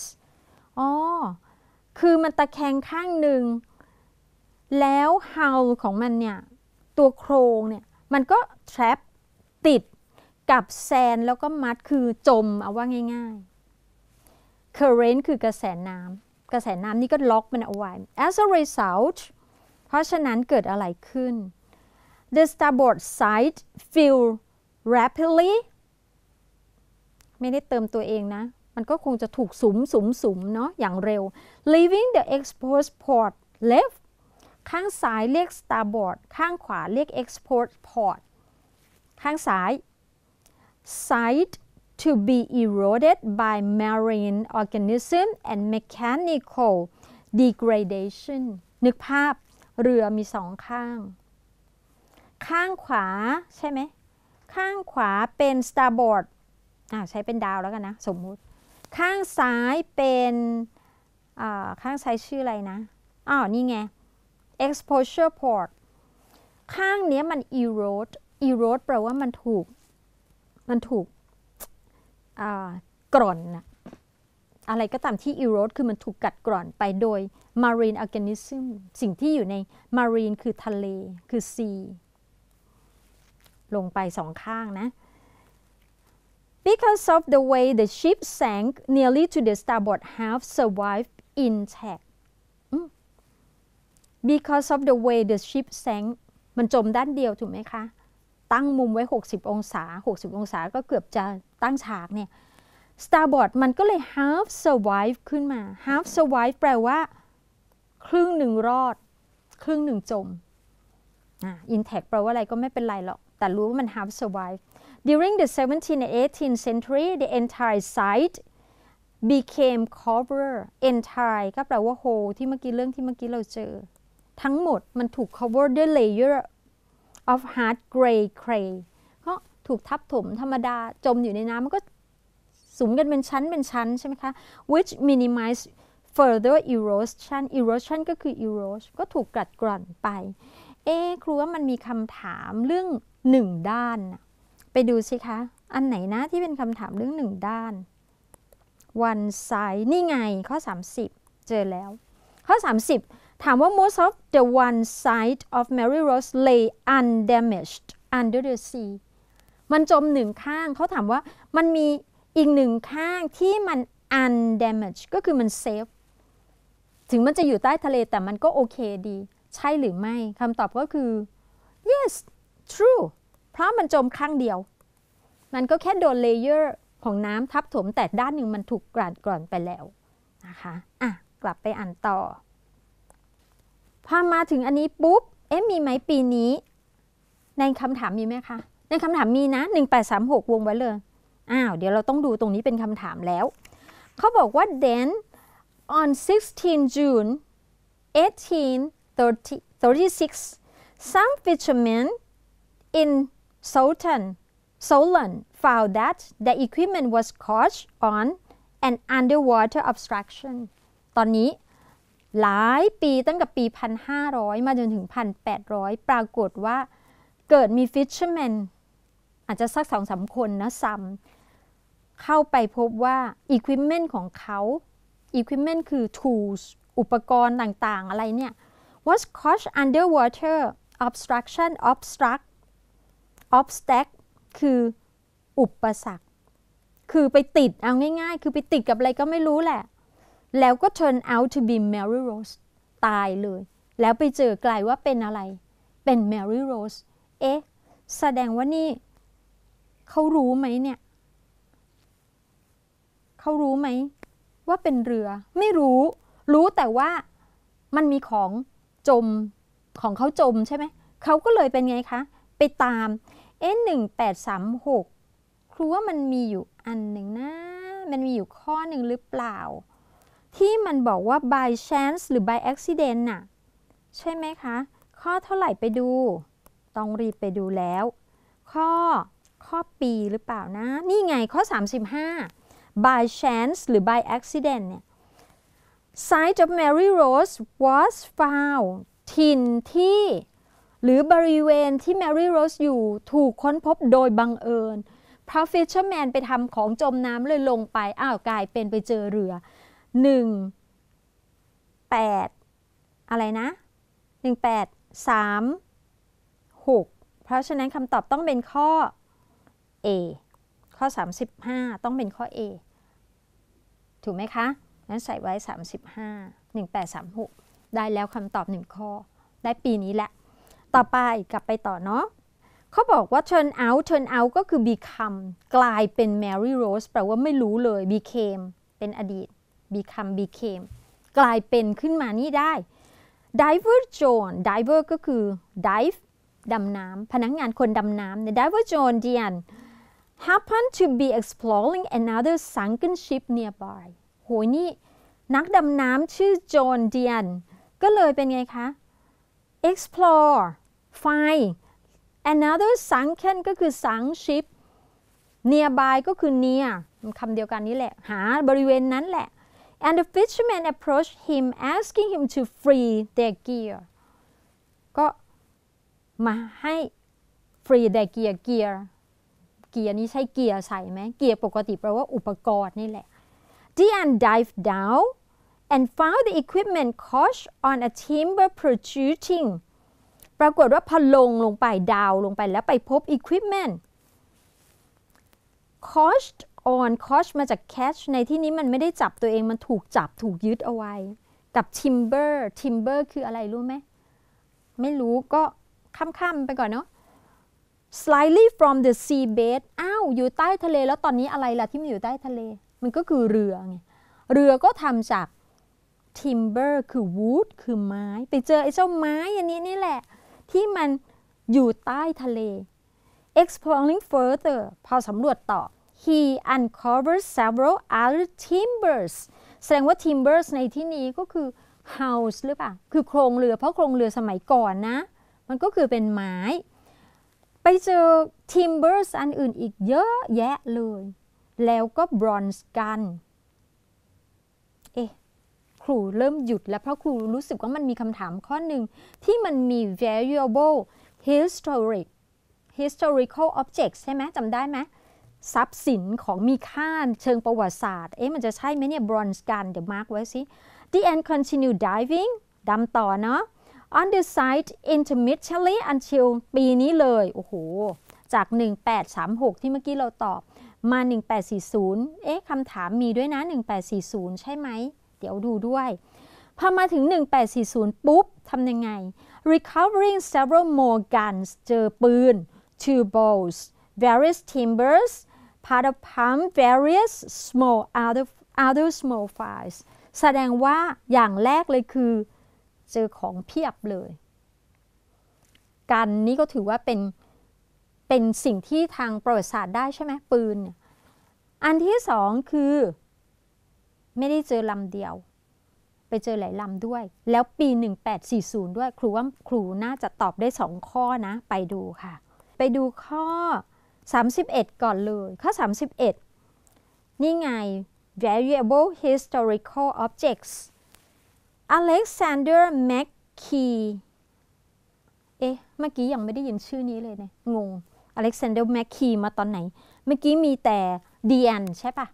คือมันตะแคงข้างหนึ่งแล้ว hull ของมันเนี่ยตัวโครงเนี่ยมันก็ trap ติดกับแซนแล้วก็มัดคือจมเอาว่าง่ายๆ current คือกระแสน้ำนี่ก็ล็อกมันเอาไว้ as a result เพราะฉะนั้นเกิดอะไรขึ้น the starboard side filled rapidly ไม่ได้เติมตัวเองนะมันก็คงจะถูกสุมเนาะอย่างเร็ว leaving the exposed port left ข้างซ้ายเรียก starboard ข้างขวาเรียก exposed port ข้างซ้าย side to be eroded by marine organism and mechanical degradation นึกภาพเรือมีสองข้างขวาใช่ไหมข้างขวาเป็น starboard ใช้เป็นดาวแล้วกันนะสมมุติข้างซ้ายเป็นข้างซ้ายชื่ออะไรนะนี่ไง exposure port ข้างนี้มัน erode แปลว่ามันถูกกร่อนนะอะไรก็ตามที่ erode คือมันถูกกัดกร่อนไปโดย marine organism สิ่งที่อยู่ใน marine คือทะเลคือ sea ลงไปสองข้างนะ Because of the way the ship sank nearly to the starboard half survived intact Because of the way the ship sank มันจมด้านเดียวถูกไหมคะตั้งมุมไว้60องศาก็เกือบจะตั้งฉากเนี่ย starboard มันก็เลย half survive ขึ้นมา half survive แปลว่าครึ่งหนึ่งรอดครึ่งหนึ่งจมintact แปลว่าอะไรก็ไม่เป็นไรหรอกแต่รู้ว่ามัน half survive During the 17th and 18th century the entire site became covered entire ก็แปลว่า whole ที่เมื่อกี้เราเจอทั้งหมดมันถูก cover ด้วย layer of hard gray clay ก็ถูกทับถมธรรมดาจมอยู่ในน้ำมันก็สุมกันเป็นชั้นใช่ไหมคะ which minimize further erosion ก็คือ erode ก็ถูกกัดกร่อนไปครูว่ามันมีคำถามเรื่อง1ด้านไปดูสิคะอันไหนนะที่เป็นคำถามเรื่อง1ด้าน one side นี่ไงข้อ30เจอแล้วข้อ30ถามว่า most of the one side of Mary Rose lay undamaged under the sea มันจม1ข้างเขาถามว่ามันมีอีก1ข้างที่มัน undamaged ก็คือมัน safe ถึงมันจะอยู่ใต้ทะเลแต่มันก็โอเคดีใช่หรือไม่คำตอบก็คือ yes true เพราะมันจมข้างเดียวมันก็แค่โดนเลเยอร์ของน้ำทับถมแต่ด้านหนึ่งมันถูกกลั่นกร่อนไปแล้วนะคะกลับไปอ่านต่อพอมาถึงอันนี้ปุ๊บมีไหมปีนี้ในคำถามมีไหมคะในคำถามมีนะ1836วงไว้เลยเดี๋ยวเราต้องดูตรงนี้เป็นคำถามแล้วเขาบอกว่า then on 16 June 1836 some fishermen in Solon found that the equipment was caught on an underwater obstruction ตอนนี้หลายปีตั้งแต่ปี 1,500 มาจนถึง 1,800 ปรากฏว่าเกิดมี fisherman อาจจะสัก 2-3 คนนะซ้ำเข้าไปพบว่า equipment ของเขา equipment คือ tools อุปกรณ์ต่างๆอะไรเนี่ย was caught underwater obstruction obstacle คืออุปสรรคคือไปติดเอาง่ายๆคือไปติดกับอะไรก็ไม่รู้แหละแล้วก็ turn out to be Mary Rose ตายเลยแล้วไปเจอกลายว่าเป็นอะไรเป็น Mary Rose แสดงว่านี่เขารู้ไหมเนี่ยเขารู้ไหมว่าเป็นเรือไม่รู้แต่ว่ามันมีของจมของเขาจมใช่ไหมเขาก็เลยเป็นไงคะไปตาม1836ครูว่ามันมีอยู่อันหนึ่งนะมันมีอยู่ข้อหนึ่งหรือเปล่าที่มันบอกว่า by chance หรือ by accident น่ะใช่ไหมคะข้อเท่าไหร่ไปดูต้องรีบไปดูแล้วข้อปีหรือเปล่านะนี่ไงข้อ35 by chance หรือ by accident เนี่ย site of Mary Rose was found ถิ่นที่หรือบริเวณที่ Mary Rose อยู่ถูกค้นพบโดยบังเอิญเพราะ fisherman ไปทำของจมน้ำเลยลงไปกลายเป็นไปเจอเรือ18อะไรนะ1836เพราะฉะนั้นคำตอบต้องเป็นข้อ A ข้อ35ต้องเป็นข้อ A ถูกไหมคะงั้นใส่ไว้35 1836ได้แล้วคำตอบ1ข้อได้ปีนี้แหละต่อไปกลับไปต่อเนาะเขาบอกว่า turn out ก็คือ become กลายเป็น Mary Rose แปลว่าไม่รู้เลย became เป็นอดีต became กลายเป็นขึ้นมานี่ได้ diver ก็คือ dive ดำน้ำพนักงานคนดำน้ำใน diver John Dean happened to be exploring another sunken ship nearby โหยนี่นักดำน้ำชื่อโจนเดียนก็เลยเป็นไงคะ explore find another sunken ก็คือ sunk ship nearby ก็คือ near คำเดียวกันนี้แหละหาบริเวณนั้นแหละ and the fisherman approached him asking him to free their gear ก็มาให้ free their gear เกียร์นี้ใช่เกียร์ใส่ไหมเกียร์ปกติแปลว่าอุปกรณ์นี่แหละ Dean dived down and found the equipment caught on a timber protruding ปรากฏว่าพอลงไปดาวลงไปแล้วไปพบ equipment caught on caught มาจาก catch ในที่นี้มันไม่ได้จับตัวเองมันถูกยึดเอาไว้กับ timber คืออะไรรู้ไหมไม่รู้ก็ค่ำๆไปก่อนเนาะslightly from the seabed อยู่ใต้ทะเลแล้วตอนนี้อะไรล่ะที่มันอยู่ใต้ทะเลมันก็คือเรือไงเรือก็ทำจาก timber คือ wood คือไม้ไปเจอไอ้เจ้าไม้อันนี้นี่แหละที่มันอยู่ใต้ทะเล exploring further พอสำรวจต่อ he uncovered several other timbers แสดงว่า timbers ในที่นี้ก็คือ house หรือเปล่าคือโครงเรือเพราะโครงเรือสมัยก่อนนะมันก็คือเป็นไม้ไปเจอ timbers อันอื่นอีกเยอะแยะเลยแล้วก็ bronze gun ครูเริ่มหยุดแล้วเพราะครูรู้สึกว่ามันมีคำถามข้อหนึ่งที่มันมี valuable historical objects ใช่ไหมจำได้ไหมทรัพย์สินของมีค่าเชิงประวัติศาสตร์มันจะใช่ไหมเนี่ย bronze gun เดี๋ยวมาร์กไว้สิ The end continue diving ดำต่อเนาะon the site intermittently until ปีนี้เลยโอ้โหจาก1836ที่เมื่อกี้เราตอบมา1840คำถามมีด้วยนะ1840ใช่ไหมเดี๋ยวดูด้วยพอมาถึง1840ปุ๊บทำยังไง recovering several more guns เจอปืน two bows various timbers part of pump various small other small files แสดงว่าอย่างแรกเลยคือเจอของเพียบเลยกันนี่ก็ถือว่าเป็นสิ่งที่ทางประวัติศาสตร์ได้ใช่ไหมปืนอันที่สองคือไม่ได้เจอลำเดียวไปเจอหลายลำด้วยแล้วปี1840ด้วยครูว่าครูน่าจะตอบได้2ข้อนะไปดูค่ะไปดูข้อ31ก่อนเลยข้อ31นี่ไง variable historical objects Alexander McKee เมื่อกี้ยังไม่ได้ยินชื่อนี้เลยเนี่ยงง Alexander McKee มาตอนไหนเมื่อกี้มีแต่ DN ใช่ปะ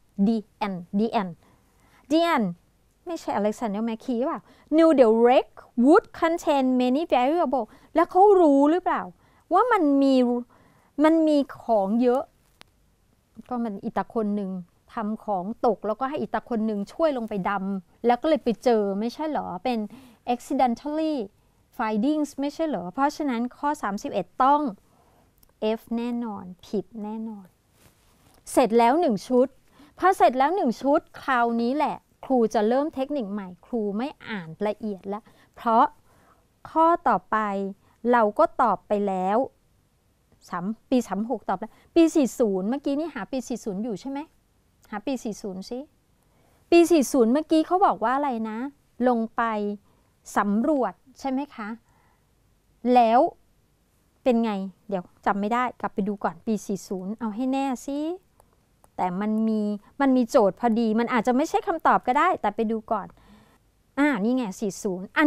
DN ไม่ใช่ Alexander McKee ป่ะ knew the wreck would contain many variables แล้วเขารู้หรือเปล่าว่ามันมีของเยอะก็มันอีตาคนหนึ่งทำของตกแล้วก็ให้อีตาคนหนึ่งช่วยลงไปดำแล้วก็เลยไปเจอไม่ใช่เหรอเป็น accidentally findings ไม่ใช่เหรอเพราะฉะนั้นข้อ31ต้อง F แน่นอนผิดแน่นอนเสร็จแล้ว1ชุดพอเสร็จแล้ว1ชุดคราวนี้แหละครูจะเริ่มเทคนิคใหม่ครูไม่อ่านละเอียดแล้วเพราะข้อต่อไปเราก็ตอบไปแล้วปี36ตอบแล้วปี40เมื่อกี้นี่หาปี40อยู่ใช่ไหมหาปี40สิปี40เมื่อกี้เขาบอกว่าอะไรนะลงไปสำรวจใช่ไหมคะแล้วเป็นไงเดี๋ยวจำไม่ได้กลับไปดูก่อนปี40เอาให้แน่สิแต่มันมีโจทย์พอดีมันอาจจะไม่ใช่คำตอบก็ได้แต่ไปดูก่อนนี่ไง40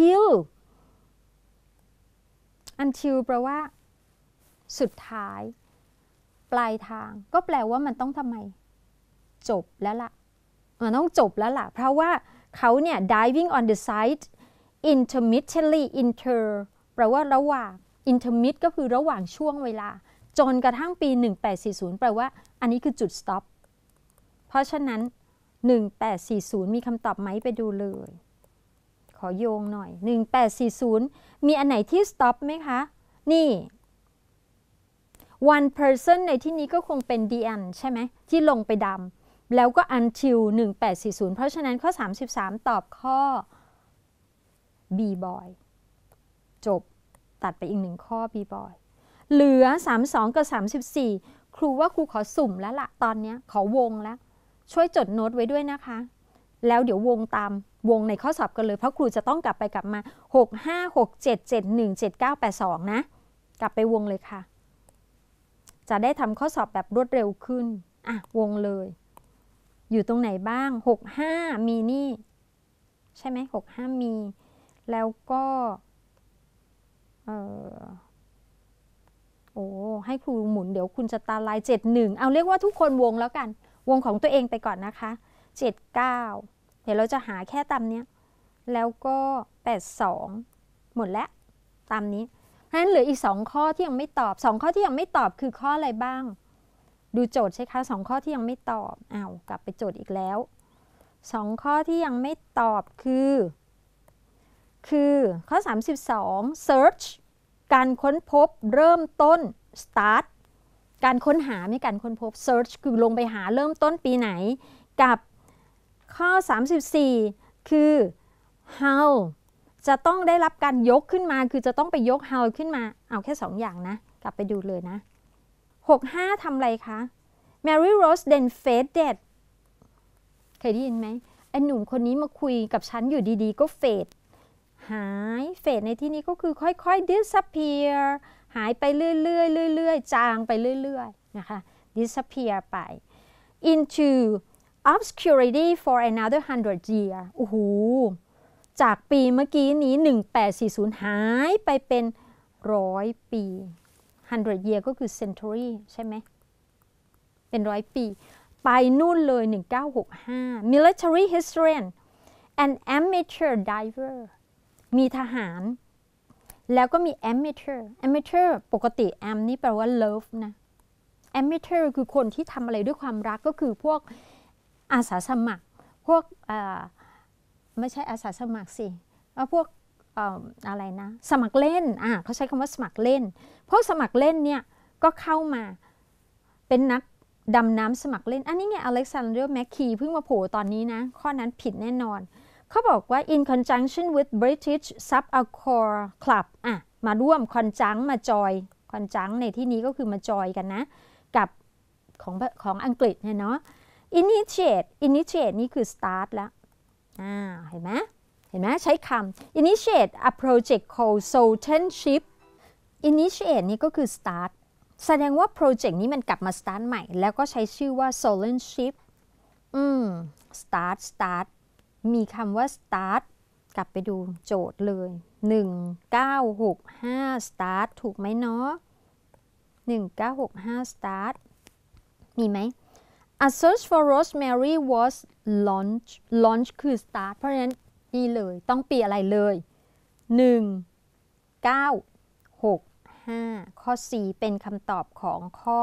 until แปลว่าสุดท้ายปลายทางก็แปลว่ามันต้องทำไมจบแล้วล่ะมันต้องจบแล้วล่ะเพราะว่าเขาเนี่ย diving on the site intermittently แปลว่าระหว่าง intermit ก็คือระหว่างช่วงเวลาจนกระทั่งปี1840แปลว่าอันนี้คือจุด stop เพราะฉะนั้น1840มีคำตอบไหมไปดูเลยขอโยงหน่อย1840มีอันไหนที่ stop ไหมคะนี่ one person ในที่นี้ก็คงเป็น DN ใช่ไหมที่ลงไปดำแล้วก็ until 1840เพราะฉะนั้นข้อ33ตอบข้อ B boy จบตัดไปอีก1ข้อ B boy เหลือ32กับ34ครูว่าครูขอสุ่มแล้วล่ะตอนนี้ขอวงแล้วช่วยจดโน้ตไว้ด้วยนะคะแล้วเดี๋ยววงตามวงในข้อสอบกันเลยเพราะครูจะต้องกลับไปกลับมา6 5 6 7 7 1 7 9 8 2นะกลับไปวงเลยค่ะจะได้ทำข้อสอบแบบรวดเร็วขึ้นวงเลยอยู่ตรงไหนบ้าง6 5มีนี่ใช่ไหม6 5มีแล้วก็ให้ครูหมุนเดี๋ยวคุณจะตาลาย71เอาเรียกว่าทุกคนวงแล้วกันวงของตัวเองไปก่อนนะคะ79เดี๋ยวเราจะหาแค่ตามนี้แล้วก็82หมดแล้วตามนี้เพราะฉะนั้นเหลืออีก2ข้อที่ยังไม่ตอบ2ข้อที่ยังไม่ตอบคือข้ออะไรบ้างดูโจทย์ใช่คะ2ข้อที่ยังไม่ตอบกลับไปโจทย์อีกแล้ว2ข้อที่ยังไม่ตอบคือข้อ32 search การค้นพบเริ่มต้น start การค้นหาไม่การค้นพบ search คือลงไปหาเริ่มต้นปีไหนกับข้อ34คือ how จะต้องได้รับการยกขึ้นมาคือจะต้องไปยก how ขึ้นมาเอาแค่2อย่างนะกลับไปดูเลยนะ65ทำอะไรคะ Mary Rose then faded เคยได้ยินไหมไอ้หนุ่มคนนี้มาคุยกับฉันอยู่ดีๆก็เฟดหายเฟดในที่นี้ก็คือค่อยๆ disappear หายไปเรื่อยๆเรื่อยๆจางไปเรื่อยๆนะคะ disappear ไป into obscurity for another 100 year โอ้โหจากปีเมื่อกี้นี้1840หายไปเป็น100 ปี100 year ก็คือ century ใช่ไหมเป็น100 ปีไปนู่นเลย1965 military historian and amateur diver มีทหารแล้วก็มี amateur ปกติ am นี่แปลว่า love นะ amateur คือคนที่ทำอะไรด้วยความรักก็คือพวกอาสาสมัครพวกไม่ใช่อาสาสมัครสิพวกอะไรนะสมัครเล่นเขาใช้คำว่าสมัครเล่นพวกสมัครเล่นเนี่ยก็เข้ามาเป็นนักดำน้ำสมัครเล่นอันนี้ไงอเล็กซานเดอร์แมคคีเพิ่งมาโผล่ตอนนี้นะข้อนั้นผิดแน่นอนเขาบอกว่า in conjunction with British Subalcor Club มาร่วมคอนจังมาจอยคอนจังในที่นี้ก็คือมาจอยกันนะกับของอังกฤษเนี่ยเนาะ initiate นี่คือ start แล้วเห็นไหมใช้คำ initiate a project called Sultanship initiate นี่ก็คือ start แสดงว่าโปรเจกต์นี้มันกลับมาสตาร์ทใหม่แล้วก็ใช้ชื่อว่า Solanship start มีคำว่า start กลับไปดูโจทย์เลย1965 start ถูกไหมเนาะ1965 start มีไหม A search for Rosemary was launch คือ start เพราะฉะนั้นนี่เลยต้องปีอะไรเลย1965ข้อ C เป็นคำตอบของข้อ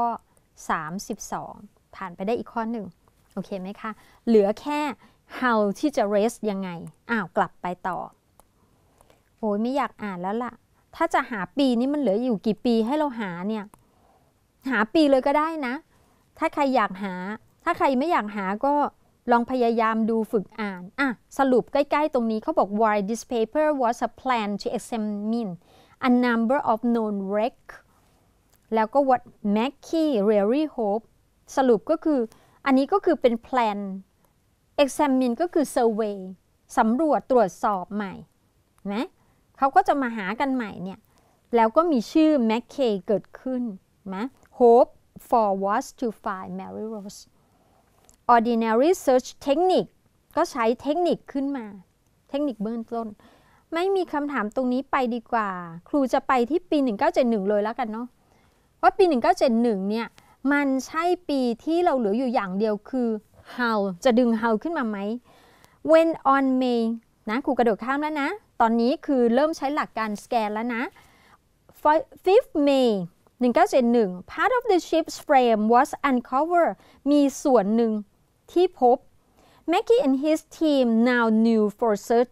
32ผ่านไปได้อีกข้อหนึ่งโอเคไหมคะเหลือแค่ how ที่จะ raise ยังไงกลับไปต่อโอ้ยไม่อยากอ่านแล้วล่ะถ้าจะหาปีนี้มันเหลืออยู่กี่ปีให้เราหาเนี่ยหาปีเลยก็ได้นะถ้าใครอยากหาถ้าใครไม่อยากหาก็ลองพยายามดูฝึกอ่านสรุปใกล้ๆตรงนี้เขาบอก why this paper was a plan to examine a number of known wreck แล้วก็ what Mackey really hope สรุปก็คืออันนี้ก็คือเป็น plan examine ก็คือ survey สำรวจตรวจสอบใหม่นะเขาก็จะมาหากันใหม่เนี่ยแล้วก็มีชื่อ Mackey เกิดขึ้นนะ hope for was to find Mary Rose ordinary search technique ก็ใช้เทคนิคขึ้นมาเทคนิคเบื้องต้นไม่มีคำถามตรงนี้ไปดีกว่าครูจะไปที่ปี1971เลยแล้วกันเนาะว่าปี1971เนี่ยมันใช่ปีที่เราเหลืออยู่อย่างเดียวคือ how จะดึง how ขึ้นมาไหม when on May นะครูกระโดดข้ามแล้วนะตอนนี้คือเริ่มใช้หลักการสแกนแล้วนะ 5th May 1971 part of the ship's frame was uncovered มีส่วนหนึ่งที่พบ Mackey and his team now knew for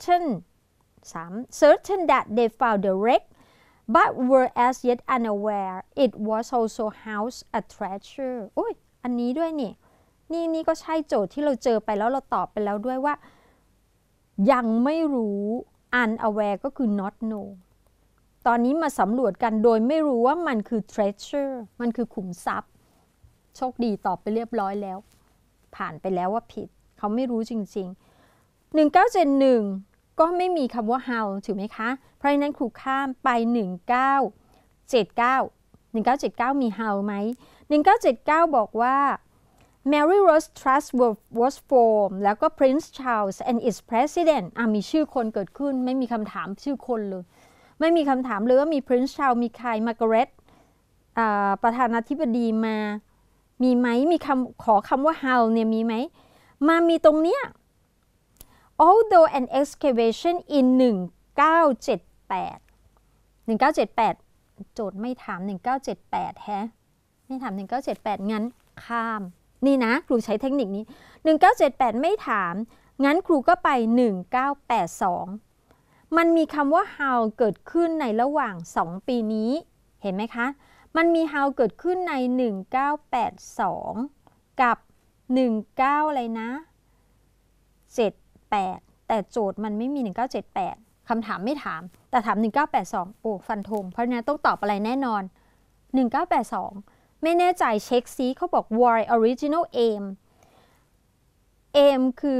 certain that they found the wreck but were as yet unaware it was also housed a treasure โอ้ยอันนี้ด้วยนี่ก็ใช่โจทย์ที่เราเจอไปแล้วเราตอบไปแล้วด้วยว่ายังไม่รู้ unaware ก็คือ not know ตอนนี้มาสำรวจกันโดยไม่รู้ว่ามันคือ treasure มันคือขุมทรัพย์โชคดีตอบไปเรียบร้อยแล้วผ่านไปแล้วว่าผิดเขาไม่รู้จริงๆ1971ก็ไม่มีคำว่า how ถูกไหมคะเพราะฉะนั้นครูข้ามไป1979มี how ไหม1979บอกว่า Mary Rose Trust was formed แล้วก็ Prince Charles and its president มีชื่อคนเกิดขึ้นไม่มีคำถามชื่อคนเลยไม่มีคำถามเลยว่ามี Prince Charles มีใคร Margaret ประธานาธิบดีมีไหมมีขอคำว่า how เนี่ยมีไหมมีตรงเนี้ย although an excavation in 1978โจทย์ไม่ถาม1978ไม่ถาม1978งั้นข้ามนี่นะครูใช้เทคนิคนี้1978ไม่ถามงั้นครูก็ไป1982มันมีคำว่า how เกิดขึ้นในระหว่าง2ปีนี้เห็นไหมคะมันมี how เกิดขึ้นใน1982กับ19อะไรนะ78แต่โจทย์มันไม่มี1978คำถามไม่ถามแต่ถาม1982โอ้ฟันธงเพราะฉะนั้นต้องตอบอะไรแน่นอน1982ไม่แน่ใจเช็คซิเขาบอก why original aim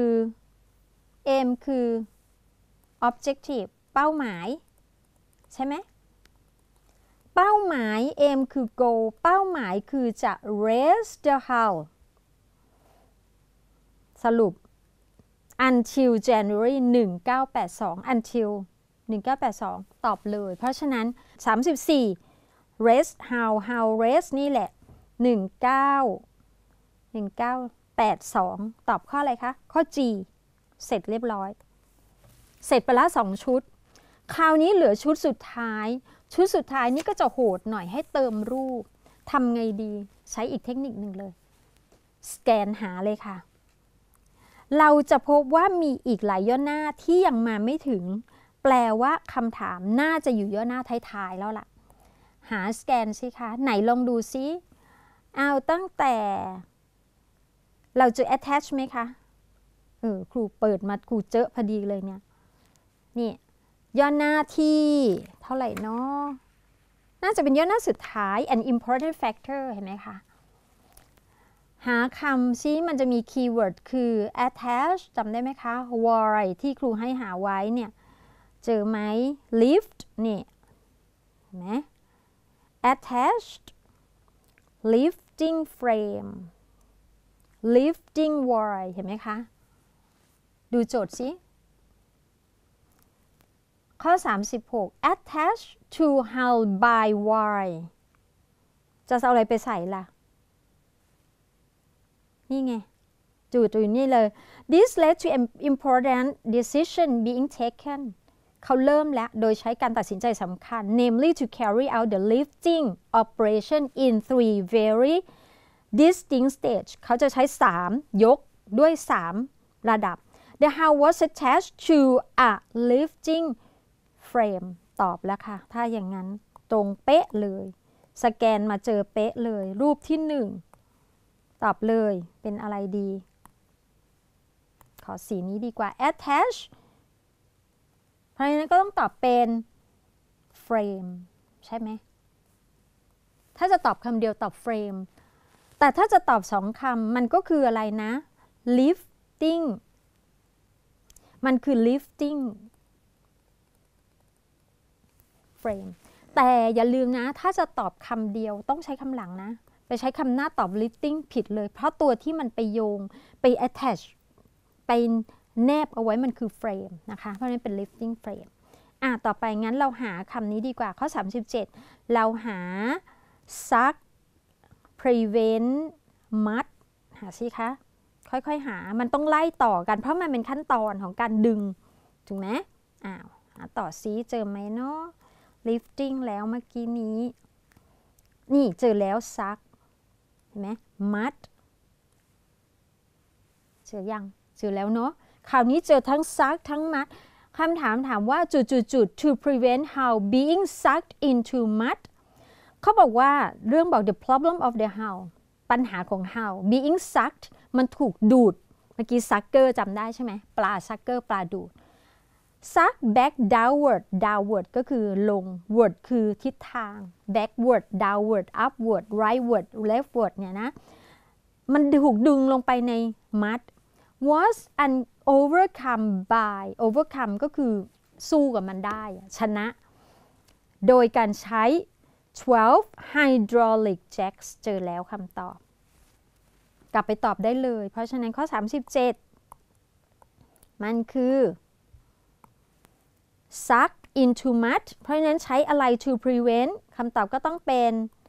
คือ objective เป้าหมายใช่ไหมเป้าหมาย aim คือ goal เป้าหมายคือจะ raise the how สรุป until January 1982 until 1982ตอบเลยเพราะฉะนั้น34 raise how raise นี่แหละ1982ตอบข้ออะไรคะข้อ G เสร็จเรียบร้อยเสร็จไปละ2ชุดคราวนี้เหลือชุดสุดท้ายนี่ก็จะโหดหน่อยให้เติมรูปทำไงดีใช้อีกเทคนิคหนึ่งเลยสแกนหาเลยค่ะเราจะพบว่ามีอีกหลายย่อหน้าที่ยังมาไม่ถึงแปลว่าคำถามน่าจะอยู่ย่อหน้าท้ายๆแล้วล่ะหาสแกนสิคะไหนลองดูซิเอาตั้งแต่เราจะ attach ไหมคะครูเปิดมาครูเจอพอดีเลยเนี่ยนี่ย่อหน้าที่เท่าไหร่เนาะน่าจะเป็นย่อหน้าสุดท้าย an important factor เห็นไหมคะหาคำซิมันจะมีคีย์เวิร์ดคือ attach จำได้ไหมคะ why ที่ครูให้หาไว้เนี่ยเจอไหม lift นี่เห็นไหม attached lifting frame lifting wire เห็นไหมคะดูโจทย์สิข้อ36 attach to hull by wire จะเอาอะไรไปใส่ล่ะนี่ไงจุดนี่เลย this led to an important decision being taken เขาเริ่มแล้วโดยใช้การตัดสินใจสำคัญ namely to carry out the lifting operation in 3 very distinct stage เขาจะใช้3ยกด้วย3ระดับ the hull was attached to a lifting frame ตอบแล้วค่ะถ้าอย่างนั้นตรงเป๊ะเลยสแกนมาเจอเป๊ะเลยรูปที่1ตอบเลยเป็นอะไรดีขอสีนี้ดีกว่า attach เพราะฉะนั้นก็ต้องตอบเป็น frame ใช่ไหมถ้าจะตอบคำเดียวตอบ frame แต่ถ้าจะตอบ2คำมันก็คืออะไรนะ lifting มันคือ lifting frame แต่อย่าลืมนะถ้าจะตอบคำเดียวต้องใช้คำหลังนะไปใช้คำหน้าตอบ lifting ผิดเลยเพราะตัวที่มันไปโยงไป attach ไปแนบเอาไว้มันคือ frame นะคะเพราะฉะนั้นเป็น lifting frame ต่อไปงั้นเราหาคำนี้ดีกว่าข้อ37เราหา suck prevent mud หาสิคะค่อยๆหามันต้องไล่ต่อกันเพราะมันเป็นขั้นตอนของการดึงถูกไหมหาต่อซิเจอไหมเนาะ lifting แล้วเมื่อกี้นี้นี่เจอแล้ว suck เห็นไหม mud เจอยังเจอแล้วเนาะคราวนี้เจอทั้ง suck ทั้ง mud คำถามว่าจุด to prevent how being sucked into mud เขาบอกว่าเรื่องบอก the problem of the how ปัญหาของ how being sucked มันถูกดูดเมื่อกี้ sucker จำได้ใช่ไหมปลา sucker ปลาดูด suck back downward downward ก็คือลง word คือทิศทาง backward downward upward rightward leftward เนี่ยนะมันถูกดึงลงไปใน mud was an overcome by overcome ก็คือสู้กับมันได้ชนะโดยการใช้12 hydraulic jacks เจอแล้วคำตอบกลับไปตอบได้เลยเพราะฉะนั้นข้อ37มันคือ suck into mud เพราะฉะนั้นใช้อะไร to prevent คำตอบก็ต้องเป็น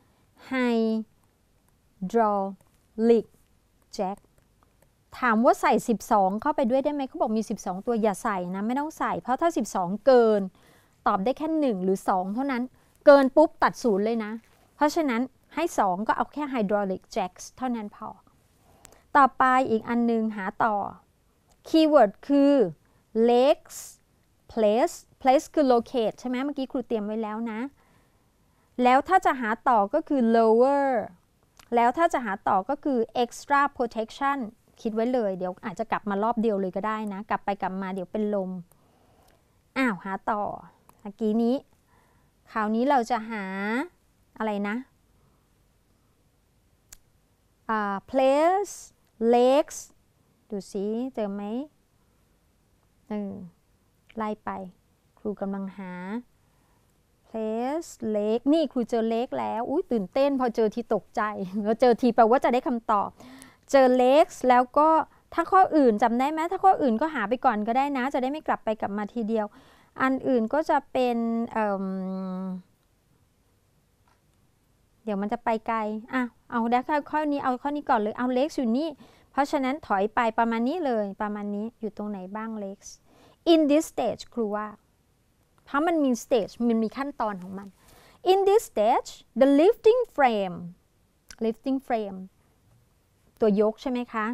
hydraulic jack ถามว่าใส่12เข้าไปด้วยได้ไหมเขาบอกมี12ตัวอย่าใส่นะไม่ต้องใส่เพราะถ้า12เกินตอบได้แค่1หรือ2เท่านั้นเกินปุ๊บตัด0เลยนะเพราะฉะนั้นให้2ก็เอาแค่ hydraulic jacks เท่านั้นพอต่อไปอีกอันนึงหาต่อคีย์เวิร์ดคือ legs place คือ locate ใช่ไหมเมื่อกี้ครูเตรียมไว้แล้วนะแล้วถ้าจะหาต่อก็คือ lower แล้วถ้าจะหาต่อก็คือ extra protection คิดไว้เลยเดี๋ยวอาจจะกลับมารอบเดียวเลยก็ได้นะกลับไปกลับมาเดี๋ยวเป็นลมหาต่อเมื่อกี้นี้คราวนี้เราจะหาอะไรนะ place legs ดูสิเจอไหมไล่ไปครูกำลังหา place leg นี่ครูเจอ leg แล้วตื่นเต้นพอเจอทีตกใจเจอทีแปลว่าจะได้คำตอบเจอ legs แล้วก็ถ้าข้ออื่นจำได้ไหมถ้าข้ออื่นก็หาไปก่อนก็ได้นะจะได้ไม่กลับไปกลับมาทีเดียวอันอื่นก็จะเป็นเดี๋ยวมันจะไปไกลเอาได้ข้อนี้เอาข้อนี้ก่อนเลยเอา legs อยู่นี่เพราะฉะนั้นถอยไปประมาณนี้เลยประมาณนี้อยู่ตรงไหนบ้าง legs in this stage ครูว่าเพราะมันมี stage มันมีขั้นตอนของมัน in this stage the lifting frame ตัวยกใช่ไหมคะ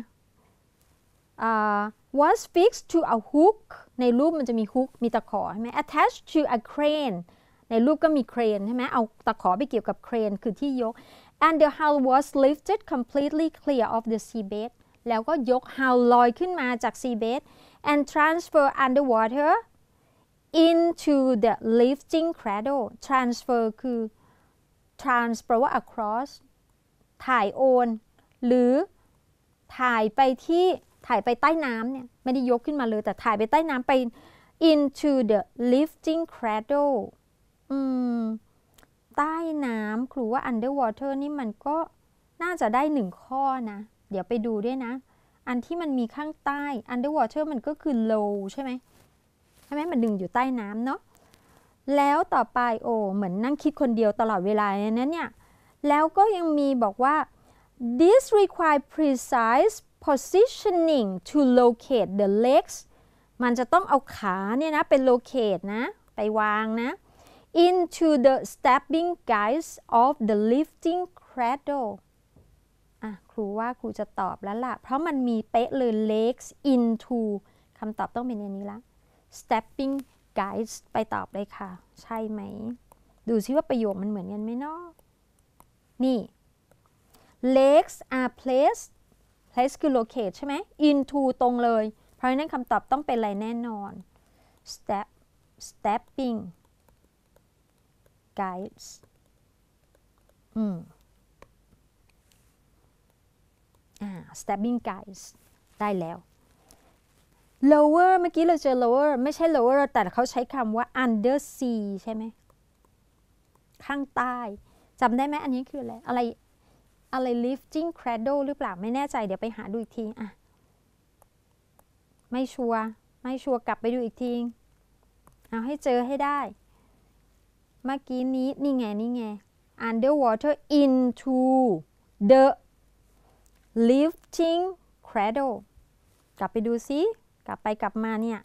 was fixed to a hook ในรูปมันจะมี hook มีตะขอใช่ไหม attached to a crane ในรูปก็มี crane ใช่ไหมเอาตะขอไปเกี่ยวกับ crane คือที่ยก and the hull was lifted completely clear of the seabed แล้วก็ยก hull ลอยขึ้นมาจาก seabed and transfer underwater into the lifting cradle transfer คือ trans แปลว่า across ถ่ายโอนหรือถ่ายไปใต้น้ำเนี่ยไม่ได้ยกขึ้นมาเลยแต่ถ่ายไปใต้น้ำไป into the lifting cradle ใต้น้ำครูว่า underwater นี่มันก็น่าจะได้1ข้อนะเดี๋ยวไปดูด้วยนะอันที่มันมีข้างใต้ underwater มันก็คือ low ใช่ไหมมันดึงอยู่ใต้น้ำเนาะแล้วต่อไปเหมือนนั่งคิดคนเดียวตลอดเวลาเนี่ยแล้วก็ยังมีบอกว่า this require precise positioning to locate the legs มันจะต้องเอาขาเนี่ยนะเป็น locate นะไปวางนะ into the stepping guides of the lifting cradle ครูว่าครูจะตอบแล้วล่ะเพราะมันมีเป๊ะเลย legs into คำตอบต้องเป็นอย่างนี้ละ stepping guides ไปตอบเลยค่ะใช่ไหมดูซิว่าประโยคมันเหมือนกันไหมเนาะนี่ legs are placed place คือ locate ใช่ไหม into ตรงเลยเพราะฉะนั้นคำตอบต้องเป็นอะไรแน่นอน stepping guides stepping guides ได้แล้ว lower เมื่อกี้เราเจอ lower ไม่ใช่ lower แต่เขาใช้คำว่า under sea ใช่ไหมข้างใต้จำได้ไหมอันนี้คืออะไร lifting cradle หรือเปล่าไม่แน่ใจเดี๋ยวไปหาดูอีกทีไม่ชัวร์กลับไปดูอีกทีเอาให้เจอให้ได้เมื่อกี้นี้นี่ไง underwater into the lifting cradle กลับไปดูซิกลับไปกลับมาเนี่ย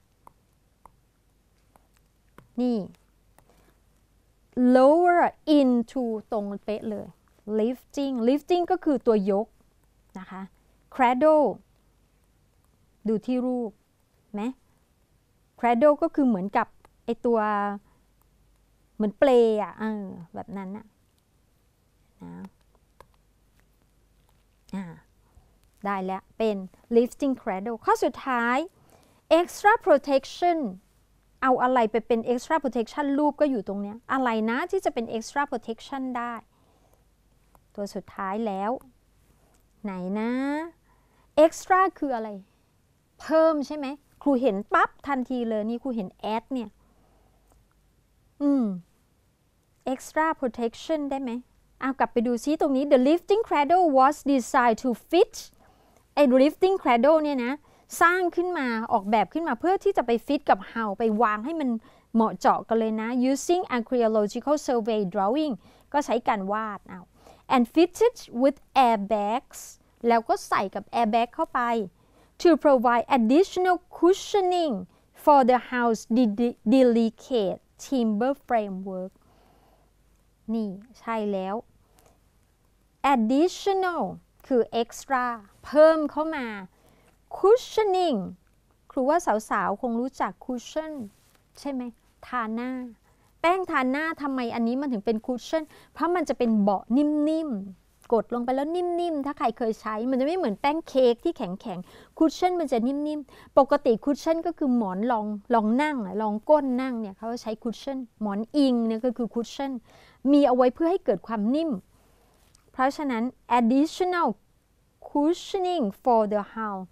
นี่ lower into ตรงเป๊ะเลย lifting ก็คือตัวยกนะคะ cradle ดูที่รูปไหม cradle ก็คือเหมือนกับไอตัวเหมือนเปลแบบนั้นนะได้แล้วเป็น lifting cradle ข้อสุดท้าย extra protection เอาอะไรไปเป็น extra protection รูปก็อยู่ตรงเนี้ยอะไรนะที่จะเป็น extra protection ได้ตัวสุดท้ายแล้วไหนนะ extra คืออะไรเพิ่มใช่ไหมครูเห็นปั๊บทันทีเลยนี่ครูเห็น add เนี่ยextra protection ได้ไหมเอากลับไปดูซิตรงนี้ the lifting cradle was designed to fit ไอ้ lifting cradle เนี่ยนะสร้างขึ้นมาออกแบบขึ้นมาเพื่อที่จะไปฟิตกับเฮาไปวางให้มันเหมาะเจาะกันเลยนะ using archaeological survey drawing ก็ใช้การวาดเอา and fitted with airbags แล้วก็ใส่กับ airbag เข้าไป to provide additional cushioning for the house delicate timber framework นี่ใช่แล้ว additional คือ extra เพิ่มเข้ามา cushioning ครูว่าสาวๆคงรู้จัก cushion ใช่ไหมทาหน้าแป้งทาหน้าทำไมอันนี้มันถึงเป็น cushion เพราะมันจะเป็นเบาะนิ่มๆกดลงไปแล้วนิ่มๆถ้าใครเคยใช้มันจะไม่เหมือนแป้งเค้กที่แข็งๆ cushion มันจะนิ่มๆปกติ cushion ก็คือหมอนรองนั่งรองก้นนั่งเนี่ยเขาใช้ cushion หมอนอิงเนี่ยก็คือ cushion มีเอาไว้เพื่อให้เกิดความนิ่มเพราะฉะนั้น additional cushioning for the house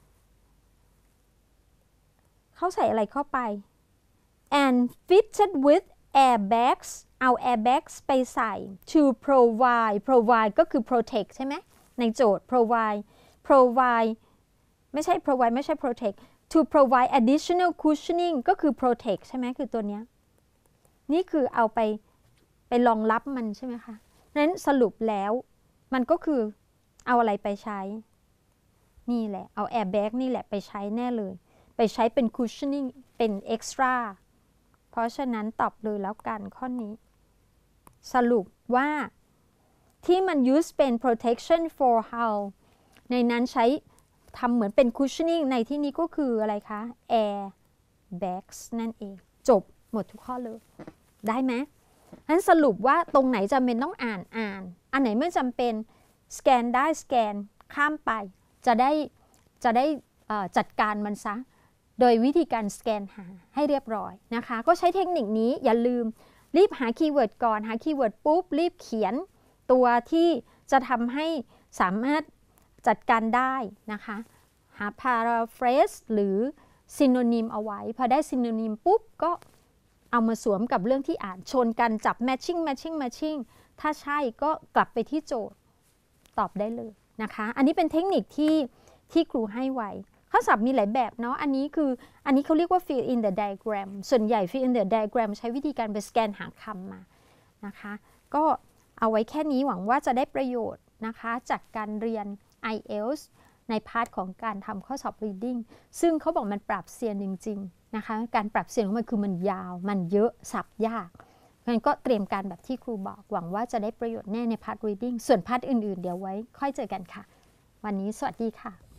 เขาใส่อะไรเข้าไป and fitted with airbags เอา airbags ไปใส่ to provide ก็คือ protect ใช่ไหมในโจทย์ provide ไม่ใช่ protect to provide additional cushioning ก็คือ protect ใช่ไหมคือตัวเนี้ยนี่คือเอาไปรองรับมันใช่ไหมคะนั้นสรุปแล้วมันก็คือเอาอะไรไปใช้นี่แหละเอา airbag นี่แหละไปใช้แน่เลยไปใช้เป็น cushioning เป็น extra เพราะฉะนั้นตอบเลยแล้วกันข้อนี้สรุปว่าที่มัน use เป็น protection for house ในนั้นใช้ทำเหมือนเป็น cushioning ในที่นี้ก็คืออะไรคะ airbags นั่นเองจบหมดทุกข้อเลยได้ไหมงั้นสรุปว่าตรงไหนจำเป็นต้องอ่านอันไหนไม่จำเป็นสแกนได้สแกนข้ามไปจะได้จัดการมันซะโดยวิธีการสแกนหาให้เรียบร้อยนะคะก็ใช้เทคนิคนี้อย่าลืมรีบหาคีย์เวิร์ดก่อนหาคีย์เวิร์ดปุ๊บรีบเขียนตัวที่จะทำให้สามารถจัดการได้นะคะหา paraphrase หรือ synonym เอาไว้พอได้ synonym ปุ๊บก็เอามาสวมกับเรื่องที่อ่านชนกันจับ matching ถ้าใช่ก็กลับไปที่โจทย์ตอบได้เลยนะคะอันนี้เป็นเทคนิคที่ครูให้ไว้ข้อสอบมีหลายแบบเนาะอันนี้เขาเรียกว่า fill in the diagram ส่วนใหญ่ fill in the diagram ใช้วิธีการไปสแกนหาคำมานะคะก็เอาไว้แค่นี้หวังว่าจะได้ประโยชน์นะคะจากการเรียน IELTS ในพาร์ทของการทำข้อสอบ reading ซึ่งเขาบอกมันปรับเซียนจริงๆนะคะการปรับเซียนของมันคือมันยาวมันเยอะสับยากงั้นก็เตรียมการแบบที่ครูบอกหวังว่าจะได้ประโยชน์แน่ในพาร์ท reading ส่วนพาร์ทอื่นๆเดี๋ยวไว้ค่อยเจอกันค่ะวันนี้สวัสดีค่ะ